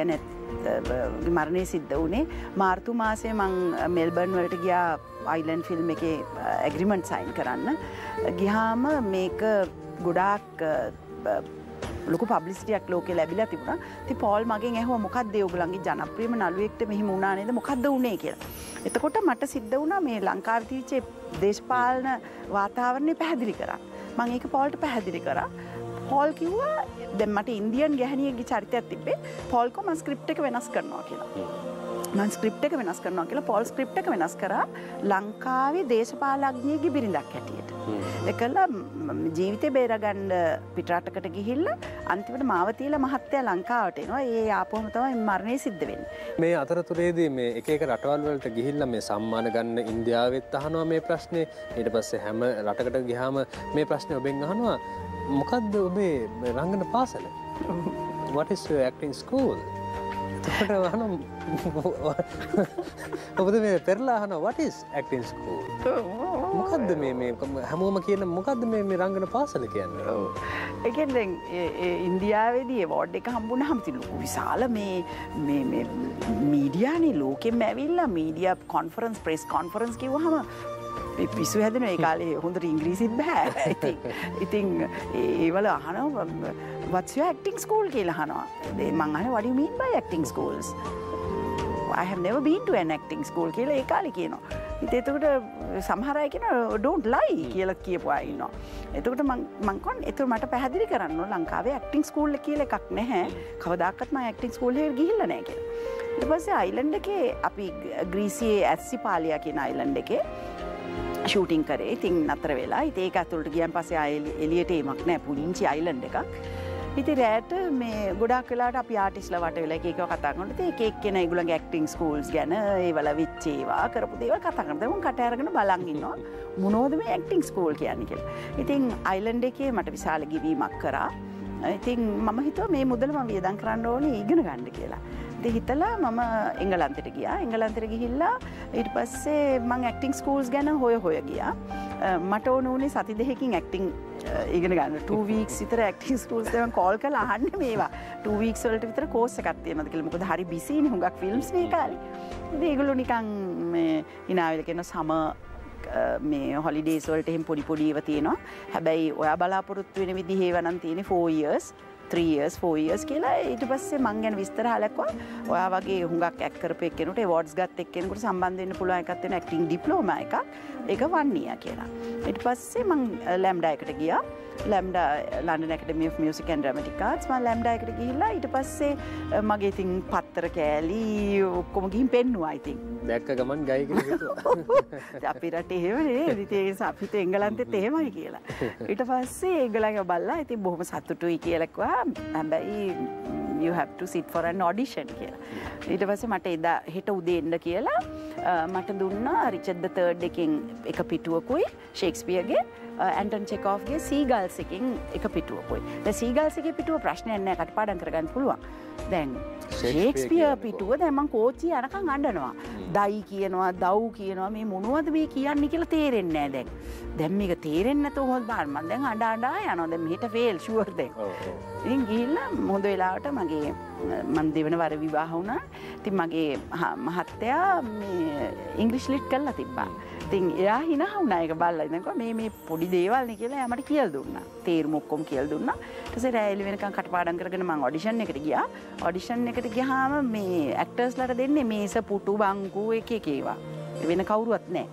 මරණය සිද්ධ වුණේ මාර්තු මාසයේ මං මෙල්බර්න් වලට ගියා අයිලන්ඩ් ෆිල්ම් එකේ ඇග්‍රිමන්ට් සයින් කරන්න. ගියාම මේක ගොඩාක් ලොකු පබ්ලිසිටියක් ලෝකේ ලැබිලා තිබුණා. ඉතින් පෝල් මගෙන් ඇහුවා මොකක්ද ඒ ඔයගොල්ලන්ගේ ජනප්‍රියම නළුවෙක්ට මෙහිම වුණා නේද? මොකක්ද වුනේ කියලා. එතකොට මට සිද්ධ වුණා මේ ලංකාවේ තිබිච්ච දේශපාලන වාතාවරණය පැහැදිලි කරා. මම ඒක පෝල්ට පැහැදිලි කරා. පෝල් කිව්වා දැන් මට ඉන්දියන් ගැහණියගේ චරිතයක් තිබ්බේ. පෝල් කෝ මම ස්ක්‍රිප්ට් එක වෙනස් කරනවා කියලා. මම ස්ක්‍රිප්ට් එක වෙනස් කරනවා කියලා පෝල් ස්ක්‍රිප්ට් එක වෙනස් කරා ලංකාවේ දේශපාලඥයෙක්ගේ බිරිඳක් හැටියට. ඒකල ජීවිතේ බේරගන්න පිටරටකට ගිහිල්ලා අන්තිමට මාව තියලා මහත්තයා ලංකාවට එනවා. ඒ ආපුවම තමයි මරණය සිද්ධ වෙන්නේ. මේ අතරතුරේදී මේ එක එක රටවල් වලට ගිහිල්ලා මේ සම්මාන ගන්න ඉන්දියාවෙත් අහනවා මේ ප්‍රශ්නේ. ඊට පස්සේ හැම රටකට ගියාම මේ ප්‍රශ්නේ ඔබෙන් අහනවා මොකද්ද ඔබේ රංගන පාසල? What is your acting school? ඔබද මේ පෙරලා අහනවා what is acting school? මොකද්ද මේ මේ හැමෝම කියන මොකද්ද මේ මේ රංගන පාසල කියන්නේ? ඔව්. ඒ කියන්නේ ඉන්දියාවේදී ඒවෝඩ් එක හම්බුනහම ඉතින් ලොකු විශාල මේ මේ මේ මීඩියානේ ලෝකෙම ඇවිල්ලා මීඩියා කොන්ෆරන්ස් ප්‍රෙස් කොන්ෆරන්ස් කිව්වහම පිස්සු හැදෙන ඒ කාලේ හොඳට ඉංග්‍රීසිත් බෑ. ඉතින් ඉතින් ඒවල අහනවා what's your acting school කියලා අහනවා. මං අහනවා what do you mean by acting schools? I have never been to an acting school කියලා ඒ කාලේ කියනවා. ඉතින් එතකොට සමහර අය කියනවා don't lie කියලා කියපු අය ඉන්නවා. එතකොට මං මං කොන් එතකොට මට පැහැදිලි කරන්න ඕන ලංකාවේ acting school එක කියලා එකක් නැහැ. කවදාකවත් මම acting school එකට ගිහිල්ලා නැහැ කියලා. ඊට පස්සේ අයිලන්ඩ් එකේ අපි ග්‍රීසියේ ඇස්සිපාලියා කියන අයිලන්ඩ් එකේ ෂූටින් කරේ. ඉතින් නතර වෙලා. ඉතින් ඒක ඇතුළට ගියන් පස්සේ ආයෙ එළියට එීමක් නැහැ. පුංචි අයිලන්ඩ් එකක්. ඉතින් රැට මේ ගොඩාක් වෙලාවට අපි ආටිස්ලා වට වෙලා එක එකව කතා කරනකොට ඒක එක්කෙනා ඒගොල්ලන්ගේ ඇක්ටිං ස්කූල්ස් ගැන ඒවල විච් ඒවා කරපු දේවල් කතා කරනවා. දැන් උන් කට අරගෙන බලන් ඉන්නවා මොනවද මේ ඇක්ටිං ස්කූල් කියන්නේ කියලා. ඉතින් අයිලන්ඩ් එකේ මට විශාල ගිවීමක් කරා. ඉතින් මම හිතුවා මේ මුදල මම වියදම් කරන්න ඕනේ ඉගෙන ගන්න කියලා. ඉතින් හිතලා මම එංගලන්තයට ගියා. එංගලන්තයට ගිහිල්ලා ඊට පස්සේ මම ඇක්ටිං ස්කූල්ස් ගැන හොය හොය ගියා. මට ඕන උනේ සති දෙකකින් ඇක්ටිං ඉගෙන ගන්න. two weeks විතර ඇක්ටිං ස්කූල්ස් දෙවන් කෝල් කරලා අහන්නේ මේවා. two weeks වලට විතර කෝස් එකක් තියෙනවද කියලා. මොකද හරි බිසීනේ හුඟක් ෆිල්ම්ස් මේ කාලේ. ඉතින් ඒගොල්ලෝ නිකන් මේ හිනාවෙල කියන සම මේ හොලිඩේස් වලට එහෙම පොඩි පොඩි ඒවා තියෙනවා. හැබැයි ඔයා බලාපොරොත්තු වෙන විදිහේ ඒවා නම් තියෙන්නේ four years, three years, four years කියලා. ඊට පස්සේ මං ගැන විස්තර අහලක්වා ඔයා වගේ හුඟක් ඇක්ට් කරපු එක්කෙනෙකුට ඒවෝඩ්ස් ගත්ත එක්කෙනෙකුට සම්බන්ධ වෙන්න පුළුවන් එකක් තියෙන ඇක්ටිං ඩිප්ලෝමා එකක්. ඒක one year කියලා. ඊට පස්සේ මං ලැම්ඩා එකට ගියා. LAMDA London Academy of Music and Dramatic Arts මම ලැම්ඩා එකට ගිහිල්ලා ඊට පස්සේ මගේ ඉතින් පත්තර කෑලි ඔක්කොම ගිහින් පෙන්නුවා ඉතින්. දැක්ක ගමන් ගයි කියලා හිතුවා. අපි රටේ එහෙම නේ. ඉතින් අපිට එංගලන්තෙත් එහෙමයි කියලා. ඊට පස්සේ ඒගොල්ලන්ව බලලා ඉතින් බොහොම සතුටුයි කියලා කිව්වා. හැබැයි you have to sit for an audition කියලා. ඊට පස්සේ මට එදා හෙට උදේ එන්න කියලා මට දුන්නා රිචඩ් ද තර්ඩ් එකෙන් එක පිටුවකුයි ෂේක්ස්පියර්ගේ ඇන්ටන් චෙකෝෆ්ගේ සීගල්ස් එකෙන් එක පිටුවකුයි. දැන් සීගල්ස් එකේ පිටුව ප්‍රශ්නයක් නෑ කටපාඩම් කරගන්න පුළුවන්. දැන් ෂේක්ස්පියර් පිටුව දැන් මං කෝච්චිය යනකම් අඬනවා. දයි කියනවා, දව් කියනවා මේ මොනවද මේ කියන්නේ කියලා තේරෙන්නේ නෑ දැන්. දැන් මේක තේරෙන්නේ නැතුව හොත් බාන්න මං දැන් අඬ අඬා යනවා. දැන් මෙහෙට ෆේල් ෂුවර් දැන්. ඉතින් ගිහිල්ලා හොඳ වෙලාවට මගේ මම දෙවන වර විවාහ වුණා. ඉතින් මගේ මහත්තයා මේ ඉංග්‍රීසි ලිට් කරලා තිබ්බා. ඉතින් එයා hina වුණා ඒක බලලා. ඉතින් කිව්වා මේ මේ පොඩි දේවල් නේ කියලා එයා මට කියලා දුන්නා. තේරුම ඔක්කොම කියලා දුන්නා. ඊට පස්සේ රැයිලි වෙනකන් කටපාඩම් කරගෙන මම ඔඩිෂන් එකට ගියා. ඔඩිෂන් එකට ගියාම මේ ඇක්ටර්ස්ලාට දෙන්නේ මේස පුටු බංකු එක එක ඒවා. වෙන කවුරුවත් නැහැ.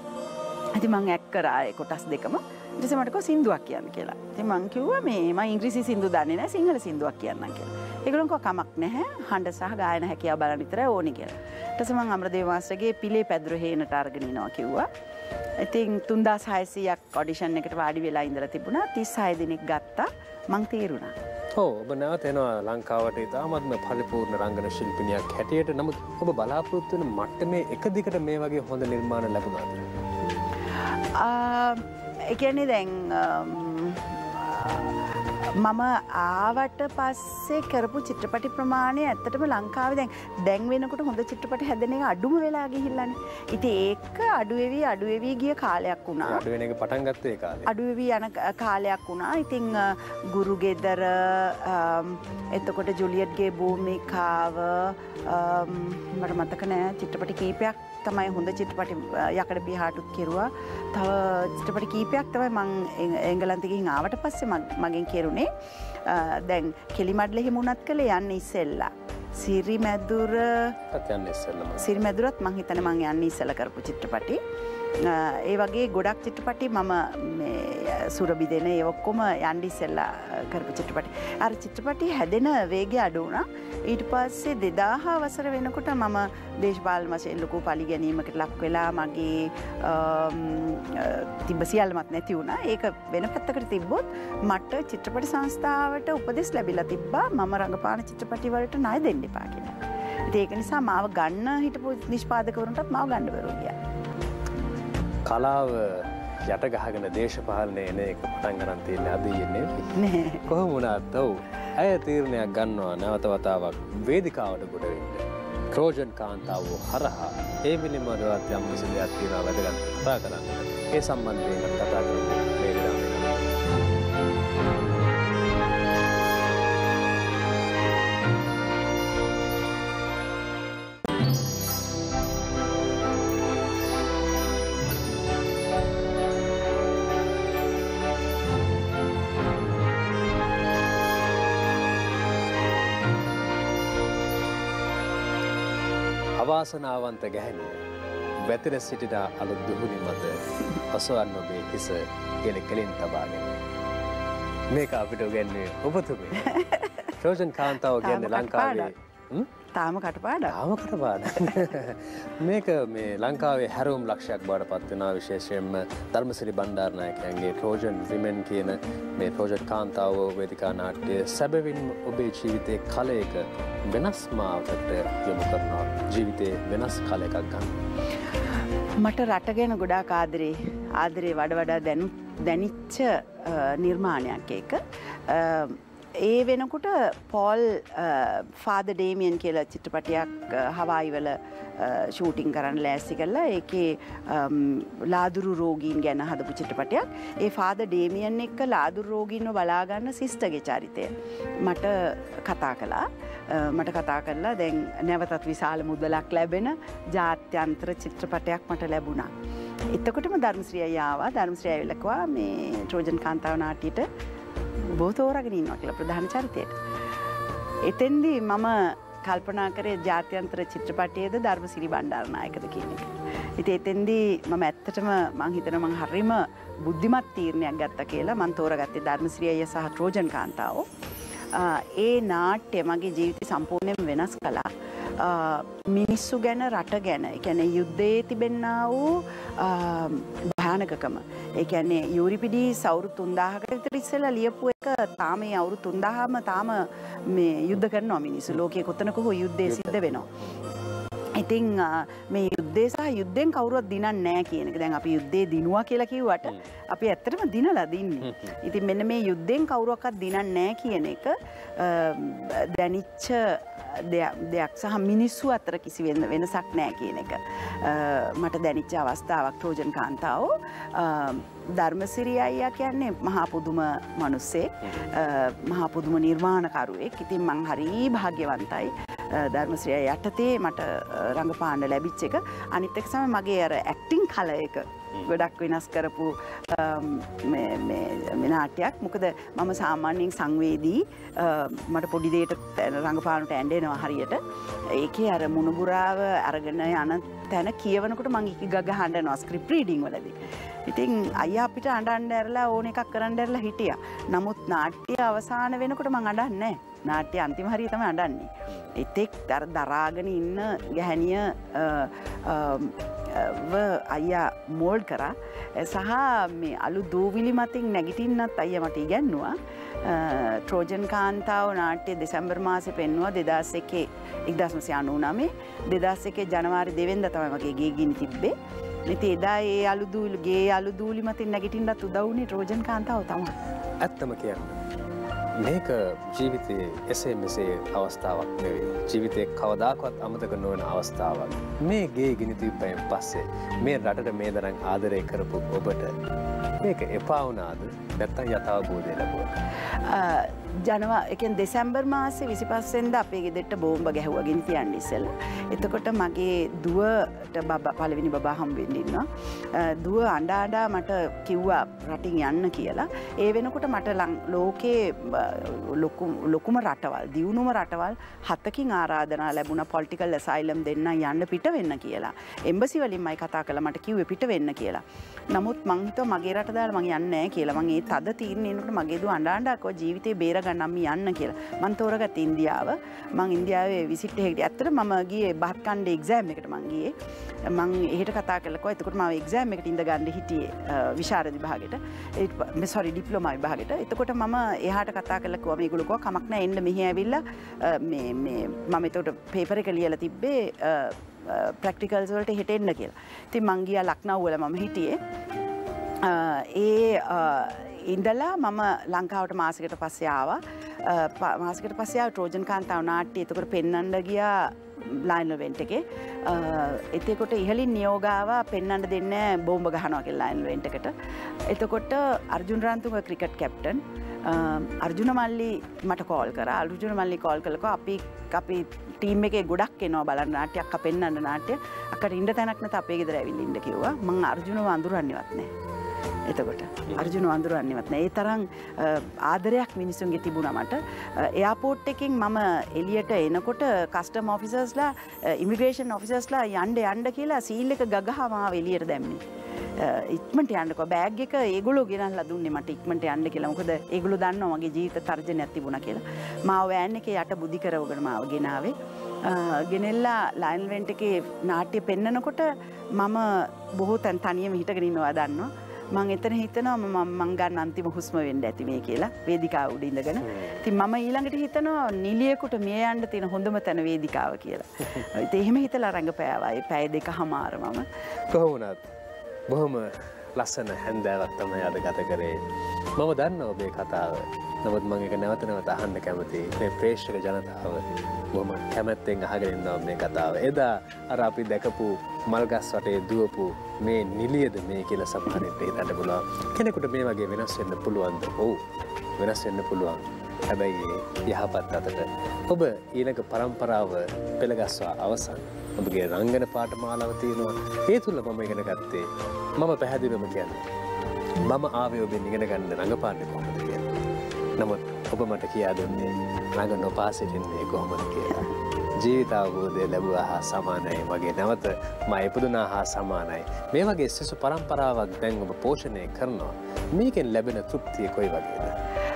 ඉතින් මම ඇක්ට් කරා ඒ කොටස් දෙකම. ඊට පස්සේ මට කිව්වා සින්දුවක් කියන්න කියලා. ඉතින් මං කිව්වා මේ මම ඉංග්‍රීසි සින්දු දන්නේ නැහැ සිංහල සින්දුවක් කියන්නම් කියලා. ඒගොල්ලෝ කිව්වා කමක් නැහැ. හඬ සහ ගායන හැකියාව බලන්න විතරයි ඕනේ කියලා. ඊට පස්සේ මං අමරදේව මාස්ටර්ගේ පිලේ පැදුර හේනට අරගෙන ඉනවා කිව්වා. ඉතින් තුන්දාස් හයසීයක් ඔඩිෂන් එකට වාඩි වෙලා ඉඳලා තිබුණා. තිස් හය දිනක් ගත්තා. මං තේරුණා. ඔව් ඔබ නැවත එනවා ලංකාවට ඉතාමත්ම පරිපූර්ණ රංගන ශිල්පිනියක් හැටියට. නමුත් ඔබ බලාපොරොත්තු වෙන මට්ටමේ එක දිගට මේ වගේ හොඳ නිර්මාණ ලැබුණාද? ඒ කියන්නේ දැන් මම ආවට පස්සේ කරපු චිත්‍රපටි ප්‍රමාණය ඇත්තටම ලංකාවේ දැන් දැන් වෙනකොට හොඳ චිත්‍රපටි හැදෙන එක අඩුම වෙලා ගිහිල්ලානේ. ඉතින් ඒක අඩු වෙවි අඩු වෙවි ගිය කාලයක් වුණා. අඩු වෙන එක පටන් ගත්තේ ඒ කාලේ. අඩු වෙවි යන කාලයක් වුණා. ඉතින් ගුරු ගෙදර එතකොට ජුලියට්ගේ භූමිකාව මට මතක නෑ චිත්‍රපටි කීපයක් තමයි හොඳ චිත්‍රපටි යකඩ පිහාටුත් කෙරුවා. තව චිත්‍රපටි කීපයක් තමයි මං එංගලන්තෙ ගිහින් ආවට පස්සේ මගෙන් කෙරුණේ. දැන් කෙලිමඩ්ල එහෙම උනත් කළේ යන්නේ ඉස්සෙල්ලා. සිරිමැදුර යන්නේ ඉස්සෙල්ලා. සිරිමැදුරත් මං හිතන්නේ මං යන්නේ ඉස්සෙල්ලා කරපු චිත්‍රපටි. ඒ වගේ ගොඩක් චිත්‍රපටි මම මේ සුරබි දෙන ඒ ඔක්කොම යන්නේ ඉස්සෙල්ලා කරපු චිත්‍රපටි. අර චිත්‍රපටි හැදෙන වේගය අඩු වුණා. ඊට පස්සේ දෙදාහ වසර වෙනකොට මම දේශපාලන වශයෙන් ලොකු පරිගැනීමකට ලක් වෙලා මගේ තිබ්බ සියල්ලමත් නැති වුණා. ඒක වෙන පැත්තකට තිබ්බොත් මට චිත්‍රපටි සංස්ථාවට උපදෙස් ලැබිලා තිබ්බා මම රංගපාන චිත්‍රපටි වලට ණය දෙන්න එපා කියලා. ඉතින් ඒක නිසා මාව ගන්න හිටපු නිෂ්පාදකවරුන්ටත් මාව ගන්න බැරුව ගියා. කලාව යට ගහගෙන දේශපාලනය එන එක පටන් ගන්න තියෙන්නේ අද ඊයේ නෑ. කොහොම වුණත් ඔව් අය තීරණයක් ගන්නවා නැවත වතාවක් වේදිකාවට ගොඩ වෙන්න. ට්‍රෝජන් කාන්තාව හරහා ඒ පිළිබඳවත් යම් කිසි දෙයක් තියෙනවා වැදගත් කතා කරන්න. ඒ සම්බන්ධයෙන් කතා කරමු මේ විදිහට. අවාසනාවන්ත ගැහැණිය වැතිර සිටින අලුත් දුහුණි මත ඔසවන්න ඔබේ හිස කෙල කෙලින් තබාගෙන මේක අපිට උගන්වන්නේ ඔබතුමේ ට්‍රෝජන් කාන්තාව කියන්නේ ලංකාවේ තාම කටපාඩම් තාම කටපාඩම් මේක මේ ලංකාවේ හැරවුම් ලක්ෂයක් බවට පත් වෙනා විශේෂයෙන්ම ධර්මසිරි බණ්ඩාරනායකයන්ගේ ට්‍රෝජන් විමෙන් කියන මේ ට්‍රෝජන් කාන්තාව වේදිකා නාට්‍ය සැබවින්ම ඔබේ ජීවිතයේ කලයක වෙනස් මාවකට යොමු කරනවා ජීවිතයේ වෙනස් කලයකක් ගන්න. මට රට ගැන ගොඩාක් ආදරේ ආදරේ වඩ වඩා දැනු දැනිච්ච නිර්මාණයක් ඒක. ඒ වෙනකොට පෝල් ෆාදර් ඩේමියන් කියලා චිත්‍රපටයක් හවායි වල ෂූටින් කරන්න ලෑස්ති කළා. ඒකේ ලාදුරු රෝගීන් ගැන හදපු චිත්‍රපටයක්. ඒ ෆාදර් ඩේමියන් එක්ක ලාදුරු රෝගීන්ව බලා ගන්න සිස්ටර්ගේ චරිතය මට කතා කළා. මට කතා කරලා දැන් නැවතත් විශාල මුදලක් ලැබෙන ජාත්‍යන්තර චිත්‍රපටයක් මට ලැබුණා. එතකොටම ධර්මශ්‍රී අයියා ආවා. ධර්මශ්‍රී අයියා කිව්වා මේ ට්‍රෝජන් කාන්තාව නාට්‍යයට බොහෝ තෝරාගෙන ඉන්නවා කියලා ප්‍රධාන චරිතයට. එතෙන්දී මම කල්පනා කරේ ජාත්‍යන්තර චිත්‍රපටයේද ධර්මසිරි බණ්ඩාරනායකද කියන එක. ඉතින් එතෙන්දී මම ඇත්තටම මං හිතනවා මං හරිම බුද්ධිමත් තීරණයක් ගත්තා කියලා. මං තෝරගත්තේ ධර්මසිරි අයියා සහ ට්‍රෝජන් කාන්තාව. ඒ නාට්‍ය මගේ ජීවිතය සම්පූර්ණයෙන් වෙනස් කළා. මිනිස්සු ගැන රට ගැන ඒ කියන්නේ යුද්ධයේ තිබෙනා වූ භයානකකම ඒ කියන්නේ යූරිපිඩීස් අවුරුදු තුන්දාහකට විතර ඉස්සෙල්ලා ලියපු එක තාම මේ අවුරුදු තුන්දාහම තාම මේ යුද්ධ කරනවා මිනිස්සු ලෝකයේ කොතනක හෝ යුද්ධය සිද්ධ වෙනවා. ඉතින් මේ යුද්ධය සහ යුද්ධෙන් කවුරුවත් දිනන්නේ නැහැ කියන එක. දැන් අපි යුද්ධේ දිනුවා කියලා කිව්වට අපි ඇත්තටම දිනලා දින්නේ. ඉතින් මෙන්න මේ යුද්ධෙන් කවුරුවක්වත් දිනන්නේ නැහැ කියන එක දැනිච්ච දෙයක් සහ මිනිස්සු අතර කිසි වෙනසක් නැහැ කියන එක මට දැනිච්ච අවස්ථාවක් ට්‍රෝජන් කාන්තාව. ධර්මසිරි අයියා කියන්නේ මහා පුදුම මිනිස්සෙක්, මහා පුදුම නිර්මාණකරුවෙක්. ඉතින් මං හරි භාග්‍යවන්තයි ධර්මශ්‍රී යටතේ මට රංගපාන්න ලැබිච්ච එක. අනිත් එක තමයි මගේ අර ඇක්ටිං කල එක ගොඩක් වෙනස් කරපු මේ මේ නාට්‍යයක්. මොකද මම සාමාන්‍යයෙන් සංවේදී මට පොඩි දෙයකට රංගපානට ඇඬෙනවා හරියට. ඒකේ අර මුණුබුරාව අරගෙන යන තැන කියවනකොට මං එක ගග හඬනවා ස්ක්‍රිප්ට් රීඩින් වලදී. ඉතින් අයියා අපිට අඬන්න ඇරලා ඕන එකක් කරන්න ඇරලා හිටියා. නමුත් නාට්‍ය අවසාන වෙනකොට මං අඬන්නේ නැහැ. නාට්‍ය අන්තිම හරිය තමයි අඬන්නේ. එතෙක් අර දරාගෙන ඉන්න ගැහණිය ව අයියා මෝල්ඩ් කරා. සහ මේ අලු දූවිලි මතින් නැගිටින්නත් අයියා මට ඉගැන්නුවා. ට්‍රෝජන් කාන්තාව නාට්‍ය දෙසැම්බර් මාසේ පෙන්වුවා දෙදාස් එකේ එක්දාස් නවසිය අනූ නවය දෙදාස් එකේ ජනවාරි දෙවෙනිදා තමයි මගේ ගේ ගිනි තිබ්බේ. ඉතින් එදා ඒ අලු දූවිලි ගේ අලු දූවිලි මතින් නැගිටින්නත් උදව් වුණේ ට්‍රෝජන් කාන්තාව තමයි. ඇත්තම කියන්නේ මේක ජීවිතයේ එසේ මෙසේ අවස්ථාවක් නෙවෙයි. ජීවිතේ කවදාකවත් අමතක නොවන අවස්ථාවක්. මේ ගේ ගිනි තිබ්බයින් පස්සේ මේ රටට මේ තරම් ආදරය කරපු ඔබට මේක එපා වුණාද නැත්නම් යථාබෝධය ලැබුණා? ජනවා එකෙන් දෙසැම්බර් මාසේ විසිපස් වෙනිදා අපේ ගෙදරට බෝම්බ ගැහුවා ගිනි තියන්න ඉස්සෙල්ලා. එතකොට මගේ දුවට බබා පළවෙනි බබා හම් වෙන්න ඉන්නවා. දුව අඬ අඬ මට කිව්වා රටින් යන්න කියලා. ඒ වෙනකොට මට ලෝකේ ලොකු ලොකුම රටවල් දියුණුම රටවල් හතකින් ආරාධනා ලැබුණා පොලිටිකල් ඇසයිලම් දෙන්න යන්න පිට වෙන්න කියලා. එම්බසි වලින්මයි කතා කළා මට කිව්වේ පිට වෙන්න කියලා. නමුත් මං හිතුවා මගේ රට දාලා මං යන්නේ නැහැ කියලා. මං ඒ තද තීරණයකට මගේ දුව අඬ අඬ කිව්වා ජීවිතේ බේර ගන්න යන්න කියලා. මං තෝරගත්තේ ඉන්දියාව. මං ඉන්දියාවේ විසිට් එකකට ඇත්තට මම ගියේ බහත් කණ්ඩේ එක්සෑම් එකට මං ගියේ. මං එහෙට කතා කළා. එතකොට මම එක්සෑම් එකට ඉඳ ගන්න හිටියේ විශාරද විභාගෙට. ඒ සෝරි ඩිප්ලෝමා විභාගෙට. එතකොට මම එහාට කතා කළා කිව්වා මේගොල්ලෝ කිව්වා කමක් නැහැ එන්න මෙහි ඇවිල්ලා මේ මේ මම එතකොට පේපර් එක ලියලා තිබ්බේ ප්‍රැක්ටිකල්ස් වලට හෙට එන්න කියලා. ඉතින් මං ගියා ලක්නව් වල මම හිටියේ. ඒ ඉඳලා මම ලංකාවට මාසෙකට පස්සේ ආවා. මාසෙකට පස්සේ ආව ට්‍රෝජන් කාන්තාව නාට්‍ය එතකොට පෙන්වන්න ගියා ලයිනල් වෙන්ට් එකේ. එතකොට ඉහලින් නියෝගාව පෙන්වන්න දෙන්නේ බෝම්බ ගහනවා කියලා ලයිනල් වෙන්ට් එකට. එතකොට අර්ජුන් රන්තුංග ක්‍රිකට් කැප්ටන් අර්ජුන මල්ලි මට කෝල් කරා. අර්ජුන මල්ලි කෝල් කළකෝ අපි අපි ටීම් එකේ ගොඩක් එනවා බලන්න නාට්‍යයක් අප පෙන්වන්න නාට්‍ය. අක්කට ඉන්න තැනක් නැත අපේ ගෙදර ඇවිල්ලා ඉන්න කිව්වා. මං අර්ජුනව අඳුරන්නේවත් නැහැ. එතකොට අර්ජුන වඳුරන්නේවත් නෑ. ඒ තරම් ආදරයක් මිනිසුන්ගේ තිබුණා මට. එයාපෝට් එකෙන් මම එළියට එනකොට කස්ටම් ඔෆිසර්ස්ලා ඉමිග්‍රේෂන් ඔෆිසර්ස්ලා යන්න යන්න කියලා සීල් එක ගගහා මාව එළියට දැම්මේ. ඉක්මනට යන්නකෝ බෑග් එක ඒගොල්ලෝ ගෙනල්ලා දුන්නේ මට ඉක්මනට යන්න කියලා. මොකද ඒගොල්ලෝ දන්නවා මගේ ජීවිත තර්ජනයක් තිබුණා කියලා. මාව වෑන් එකේ යට බුදි කරවගෙන මාව ගෙනාවේ. ගෙනෙල්ලා ලයිනල් වෙන්ට් එකේ නාට්‍ය පෙන්නකොට මම බොහෝ තැන් තනියම හිටගෙන ඉන්නවා දන්නවා. මං එතන හිතනවා මම මං ගන්න අන්තිම හුස්ම වෙන්න ඇති මේ කියලා වේදිකාව උඩ ඉඳගෙන. ඉතින් මම ඊළඟට හිතනවා නිලියෙකුට මිය යන්න තියෙන හොඳම තැන වේදිකාව කියලා. ඉතින් එහෙම හිතලා රංගපෑවා. ඒ පැය දෙකමාර මම. කොහොම වුණත් බොහොම ලස්සන හැන්දෑවක් තමයි අද ගත කරේ. මම දන්නවා ඔබේ කතාව. නමුත් මම ඒක නැවත නැවත අහන්න කැමතියි. මේ ප්‍රේක්ෂක ජනතාව බොහොම කැමැත්තෙන් අහගෙන ඉන්නවා මේ කතාව. එදා අර අපි දැකපු මල්ගස් වටේ දුවපු මේ නිලියද මේ කියලා සමහරවිට හිතන්න පුළුවන්. කෙනෙකුට මේ වගේ වෙනස් වෙන්න පුළුවන්ද? ඔව් වෙනස් වෙන්න පුළුවන්. හැබැයි යහපත් අතට ඔබ ඊළඟ පරම්පරාව පෙළගස්වා අවසන්. ඔබගේ රංගන පාඨමාලාව තියෙනවා. ඒ තුල මම ඉගෙන ගත්තේ මම පැහැදිලිවම කියන්නේ මම ආවේ ඔබෙන් ඉගෙන ගන්න රංගපාන්නේ කොහොමද කියලා. නමුත් ඔබ මට කියා දුන්නේ රංග නොපා සිටින්නේ කොහොමද කියලා. ජීවිතාවබෝධය ලැබුවා හා සමානයි. මගේ නැවත මා ඉපදුනා හා සමානයි. මේ වගේ සිසු පරම්පරාවක් දැන් ඔබ පෝෂණය කරනවා. මේකෙන් ලැබෙන තෘප්තිය කොයි වගේද?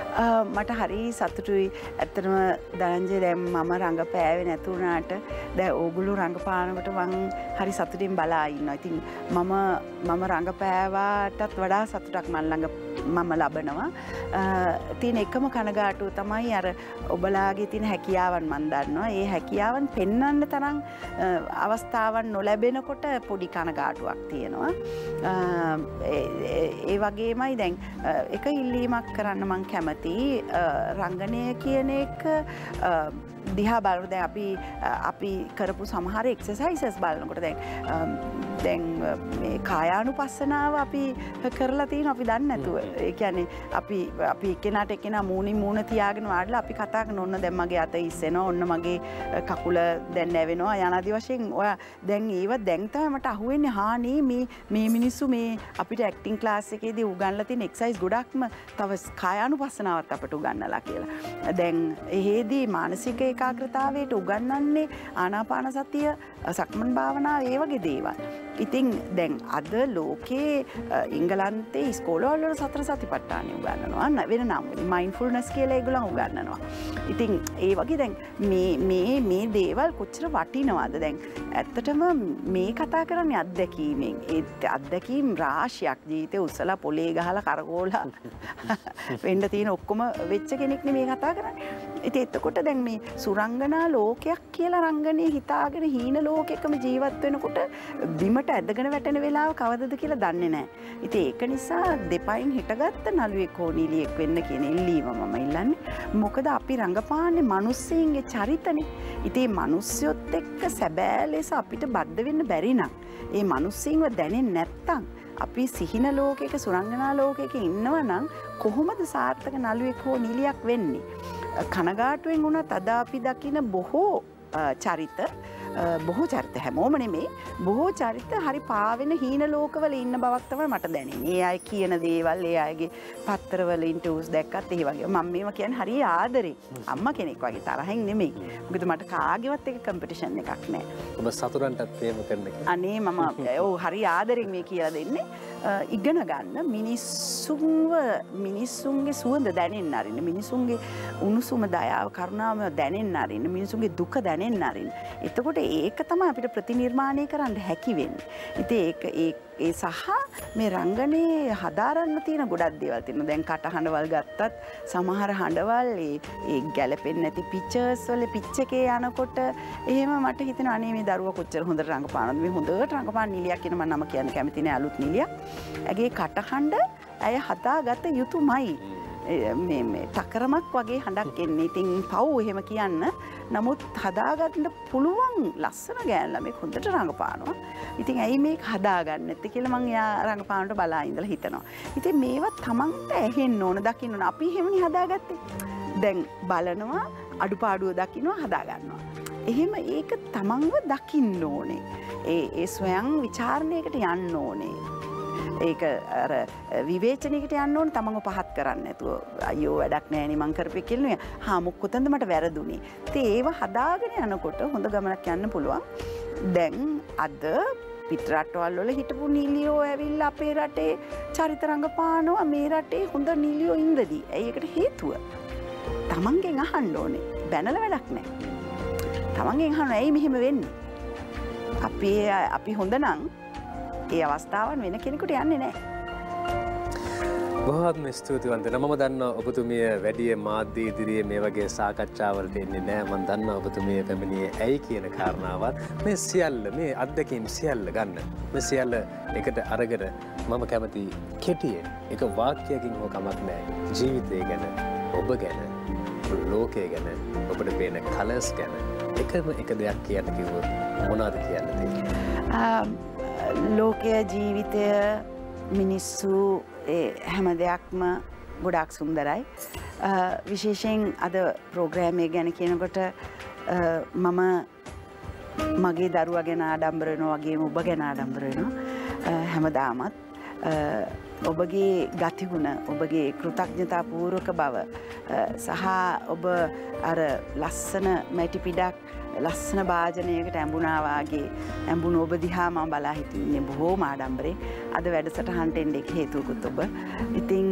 මට හරි සතුටුයි. ඇත්තටම දනංජය දැන් මම රංගපෑවේ නැතුණාට දැන් ඕගොල්ලෝ රංගපානකට මං හරි සතුටින් බලා ඉන්නවා. ඉතින් මම මම රංගපෑවාටත් වඩා සතුටක් මන් ළඟ මම ලබනවා. තියෙන එකම කනගාටුව තමයි අර ඔබලාගේ තියෙන හැකියාවන් මන් දන්නවා. ඒ හැකියාවන් පෙන්වන්න තරම් අවස්ථාවන් නොලැබෙනකොට පොඩි කනගාටුවක් තියෙනවා. ඒ වගේමයි දැන් එක ඉල්ලීමක් කරන්න මං කැමතියි. රංගනය කියන එක දිහා බලන දැන් අපි අපි කරපු සමහර එක්සර්සයිසස් බලනකොට දැන් දැන් මේ කායානුපස්සනාව අපි කරලා තියෙනවා අපි දන්නේ නැතුව. ඒ කියන්නේ අපි අපි එක්කෙනාට එක්කෙනා මූණින් මූණ තියාගෙන වාඩිලා අපි කතා කරන ඔන්න දැන් මගේ අත ඉස්සෙනවා ඔන්න මගේ කකුල දැන් නැවෙනවා යනාදී වශයෙන් ඔයා දැන් ඒව දැන් තමයි මට අහුවෙන්නේ හානේ මේ මේ මිනිස්සු මේ අපිට ඇක්ටිං ක්ලාස් එකේදී උගන්ලා තියෙන එක්සර්සයිස් ගොඩක්ම තව කායානුපස්සනාවත් අපට උගන්වලා කියලා. දැන් එහෙදී මානසික ඒකාග්‍රතාවයට උගන්වන්නේ ආනාපාන සතිය සක්මන් භාවනාව ඒ වගේ දේවල්. ඉතින් දැන් අද ලෝකේ ඉංගලන්තේ ඉස්කෝලවල සතර සතිපට්ඨානෙ උගන්වනවා වෙන නම් මයින්ඩ්ෆුල්නස් කියලා ඒගොල්ලන් උගන්වනවා. ඉතින් ඒ වගේ දැන් මේ මේ මේ දේවල් කොච්චර වටිනවද දැන් ඇත්තටම මේ කතා කරන්නේ අත්දැකීමෙන්. ඒ අත්දැකීම් රාශියක් ජීවිතේ උස්සලා පොලේ ගහලා කරකෝලා වෙන්න තියෙන ඔක්කොම වෙච්ච කෙනෙක් නේ මේ කතා කරන්නේ. ඉතින් එතකොට දැන් මේ සුරංගනා ලෝකයක් කියලා රංගනයේ හිතාගෙන හීන ලෝකයකම ජීවත් වෙනකොට බිමට ඇදගෙන වැටෙන වෙලාව කවදද කියලා දන්නේ නැහැ. ඉතින් ඒක නිසා දෙපයින් හිටගත්ත නළුවෙක් හෝ නිලියෙක් වෙන්න කියන ඉල්ලීම මම ඉල්ලන්නේ. මොකද අපි රංගපාන්නේ මිනිස්සුන්ගේ චරිතනේ. ඉතින් මිනිස්සුත් එක්ක සැබෑ ලෙස අපිට බද්ධ වෙන්න බැරි නම් ඒ මිනිස්සුන්ව දැනෙන්නේ නැත්තම් අපි සිහින ලෝකයක සුරංගනා ලෝකයක ඉන්නවා නම් කොහොමද සාර්ථක නළුවෙක් හෝ නිලියක් වෙන්නේ? කනගාටුවෙන් වුණත් අද අපි දකින බොහෝ චරිත බොහෝ චරිත හැමෝම නෙමේ බොහෝ චරිත හරි පාවෙන හීන ලෝකවල ඉන්න බවක් තමයි මට දැනෙන්නේ. ඒ අය කියන දේවල් ඒ අයගේ පත්තරවල ඉන්ටර්වියුස් දැක්කත් ඒ වගේ මම මේවා කියන්නේ හරි ආදරේ. අම්මා කෙනෙක් වගේ තරහින් නෙමෙයි. මොකද මට කාගේවත් එක කම්පිටිෂන් එකක් නැහැ. ඔබ සතුරන්ටත් ප්‍රේම කරන කෙනෙක්. අනේ මම ඔව් හරි ආදරෙන් මේ කියලා දෙන්නේ. ඉගෙන ගන්න මිනිස්සුන්ව මිනිස්සුන්ගේ සුවඳ දැනෙන්න අරින්න මිනිසුන්ගේ උණුසුම දයාව කරුණාව දැනෙන්න අරින්න මිනිසුන්ගේ දුක දැනෙන්න අරින්න. එතකොට ඒක තමයි අපිට ප්‍රතිනිර්මාණය කරන්න හැකි වෙන්නේ. ඉතින් ඒක ඒ ඒ සහ මේ රංගනයේ හදාරන්න තියෙන ගොඩක් දේවල් තියෙනවා. දැන් කටහඬවල් ගත්තත් සමහර හඬවල් ඒ ඒ ගැලපෙන්නේ නැති පික්චර්ස් වල පිච් එකේ යනකොට එහෙම මට හිතෙනවා අනේ මේ දරුවා කොච්චර හොඳට රංගපානවද මේ හොඳට රංගපාන නිලියක් කියන මම නම කියන්න කැමති නෑ අලුත් නිලියක්. ඇගේ කටහඬ ඇය හදාගත යුතුමයි. මේ මේ තකරමක් වගේ හඬක් එන්නේ. ඉතින් පව් එහෙම කියන්න. නමුත් හදාගන්න පුළුවන් ලස්සන ගෑන් ළමෙක් හොඳට රංගපානවා. ඉතින් ඇයි මේක හදාගන්නේ නැත්තේ කියලා මම යා රංගපානට බලා ඉඳලා හිතනවා. ඉතින් මේවා තමන්ට ඇහෙන්න ඕන දකින්න ඕන. අපි එහෙමනේ හදාගත්තේ. දැන් බලනවා අඩුපාඩුව දකින්නවා හදාගන්නවා. එහෙම ඒක තමන්ව දකින්න ඕනේ. ඒ ඒ ස්වයං විචාරණයකට යන්න ඕනේ. ඒක අර විවේචනයකට යන්න ඕනේ තමන්ව පහත් කරන්න නැතුව අයියෝ වැඩක් නැහැ නේ මං කරපේ කියලා නේ. හා මොකටද මට වැරදුනේ. ඉතින් ඒව හදාගෙන යනකොට හොඳ ගමනක් යන්න පුළුවන්. දැන් අද පිටරටවල් වල හිටපු නිලියෝ ඇවිල්ලා අපේ රටේ චරිත රංගපානවා මේ රටේ හොඳ නිලියෝ ඉඳදී. ඇයි ඒකට හේතුව? තමන්ගෙන් අහන්න ඕනේ. බැනලා වැඩක් නැහැ. තමන්ගෙන් අහන්න ඇයි මෙහෙම වෙන්නේ? අපි අපි හොඳ නම් ඒ අවස්ථාවන් වෙන කෙනෙකුට යන්නේ නැහැ. බොහොත්ම ස්තුතිවන්ත. මම දන්නවා ඔබතුමිය වැඩි මාධ්‍ය ඉදිරියේ මේ වගේ සාකච්ඡාවලට එන්නේ නැහැ. මම දන්නවා ඔබතුමිය පැමිණියේ ඇයි කියන කාරණාවත් මේ සියල්ල මේ අත්දැකීම් සියල්ල ගන්න. මේ සියල්ල එකට අරගෙන මම කැමති කෙටියෙන් එක වාක්‍යයකින් හෝ කමක් නැහැ. ජීවිතය ගැන, ඔබ ගැන, ලෝකය ගැන, ඔබට පේන කලර්ස් ගැන එකම එක දෙයක් කියන්න කිව්වොත් මොනවද කියන්න තියෙන්නේ? ලෝකය ජීවිතය මිනිස්සු හැම දෙයක්ම ගොඩාක් සුන්දරයි. විශේෂයෙන් අද ප්‍රෝග්‍රෑම් එක ගැන කියනකොට මම මගේ දරුවා ගැන ආඩම්බර වෙනවා වගේම ඔබ ගැන ආඩම්බර වෙනවා. හැමදාමත් ඔබගේ ගතිගුණ ඔබගේ කෘතඥතා පූර්වක බව සහ ඔබ අර ලස්සන මැටි පිටක් ලස්සන භාජනයකට ඇඹුණා වාගේ ඇඹුණු ඔබ දිහා මම බලා හිටින්නේ බොහෝම ආඩම්බරේ. අද වැඩසටහනට එන්න එක හේතුවකුත් ඔබ. ඉතින්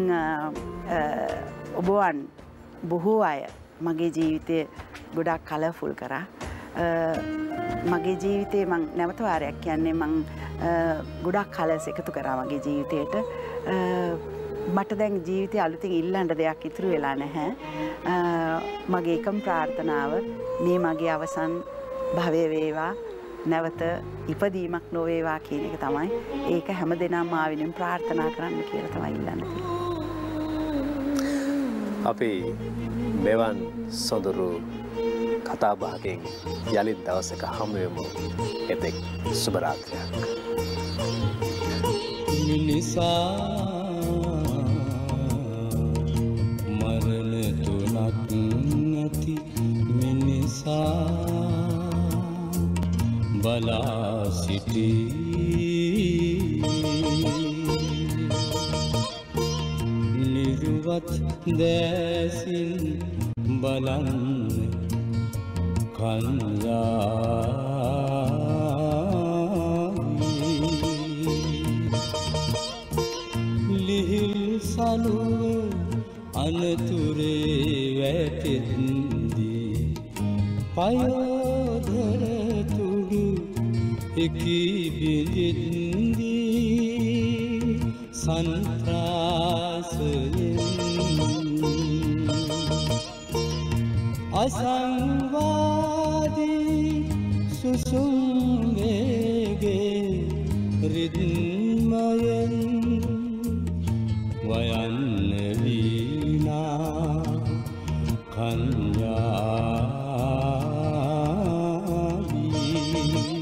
ඔබවන් බොහෝ අය මගේ ජීවිතය ගොඩාක් කලර්ෆුල් කරා. මගේ ජීවිතේ මං නැවත වාරයක් කියන්නේ මං ගොඩාක් කලර්ස් එකතු කරා මගේ ජීවිතේට. මට දැන් ජීවිතේ අලුතින් ඉල්ලන්න දෙයක් ඉතුරු වෙලා නැහැ. මගේ එකම ප්‍රාර්ථනාව මේ මගේ අවසන් භවය වේවා නැවත ඉපදීමක් නොවේවා කියන එක තමයි. ඒක හැමදෙනාම මා වෙනුවෙන් ප්‍රාර්ථනා කරන්න කියලා තමයි ඉල්ලන්න තියෙන්නේ. අපි මෙවන් සොඳුරු කතා බහකින් යලිත් දවසක හමු වෙමු. එතෙක් සුබ රාත්‍රියක්. මිනිසා මරණ තුනක් නැති මිනිසා බලා සිටී නිරුවත් දැසින් බලන්න කන්යාවී ලිහිල් සලුව අනතුරේ වැටෙද්දී පයෝදර තුඩු එකී බිඳිද්දී සන්ත්‍රාසයෙන් අසංවාදී සුසුම් වේගේ රිද්මයෙන් වයන්න වීනා කන්‍යාවී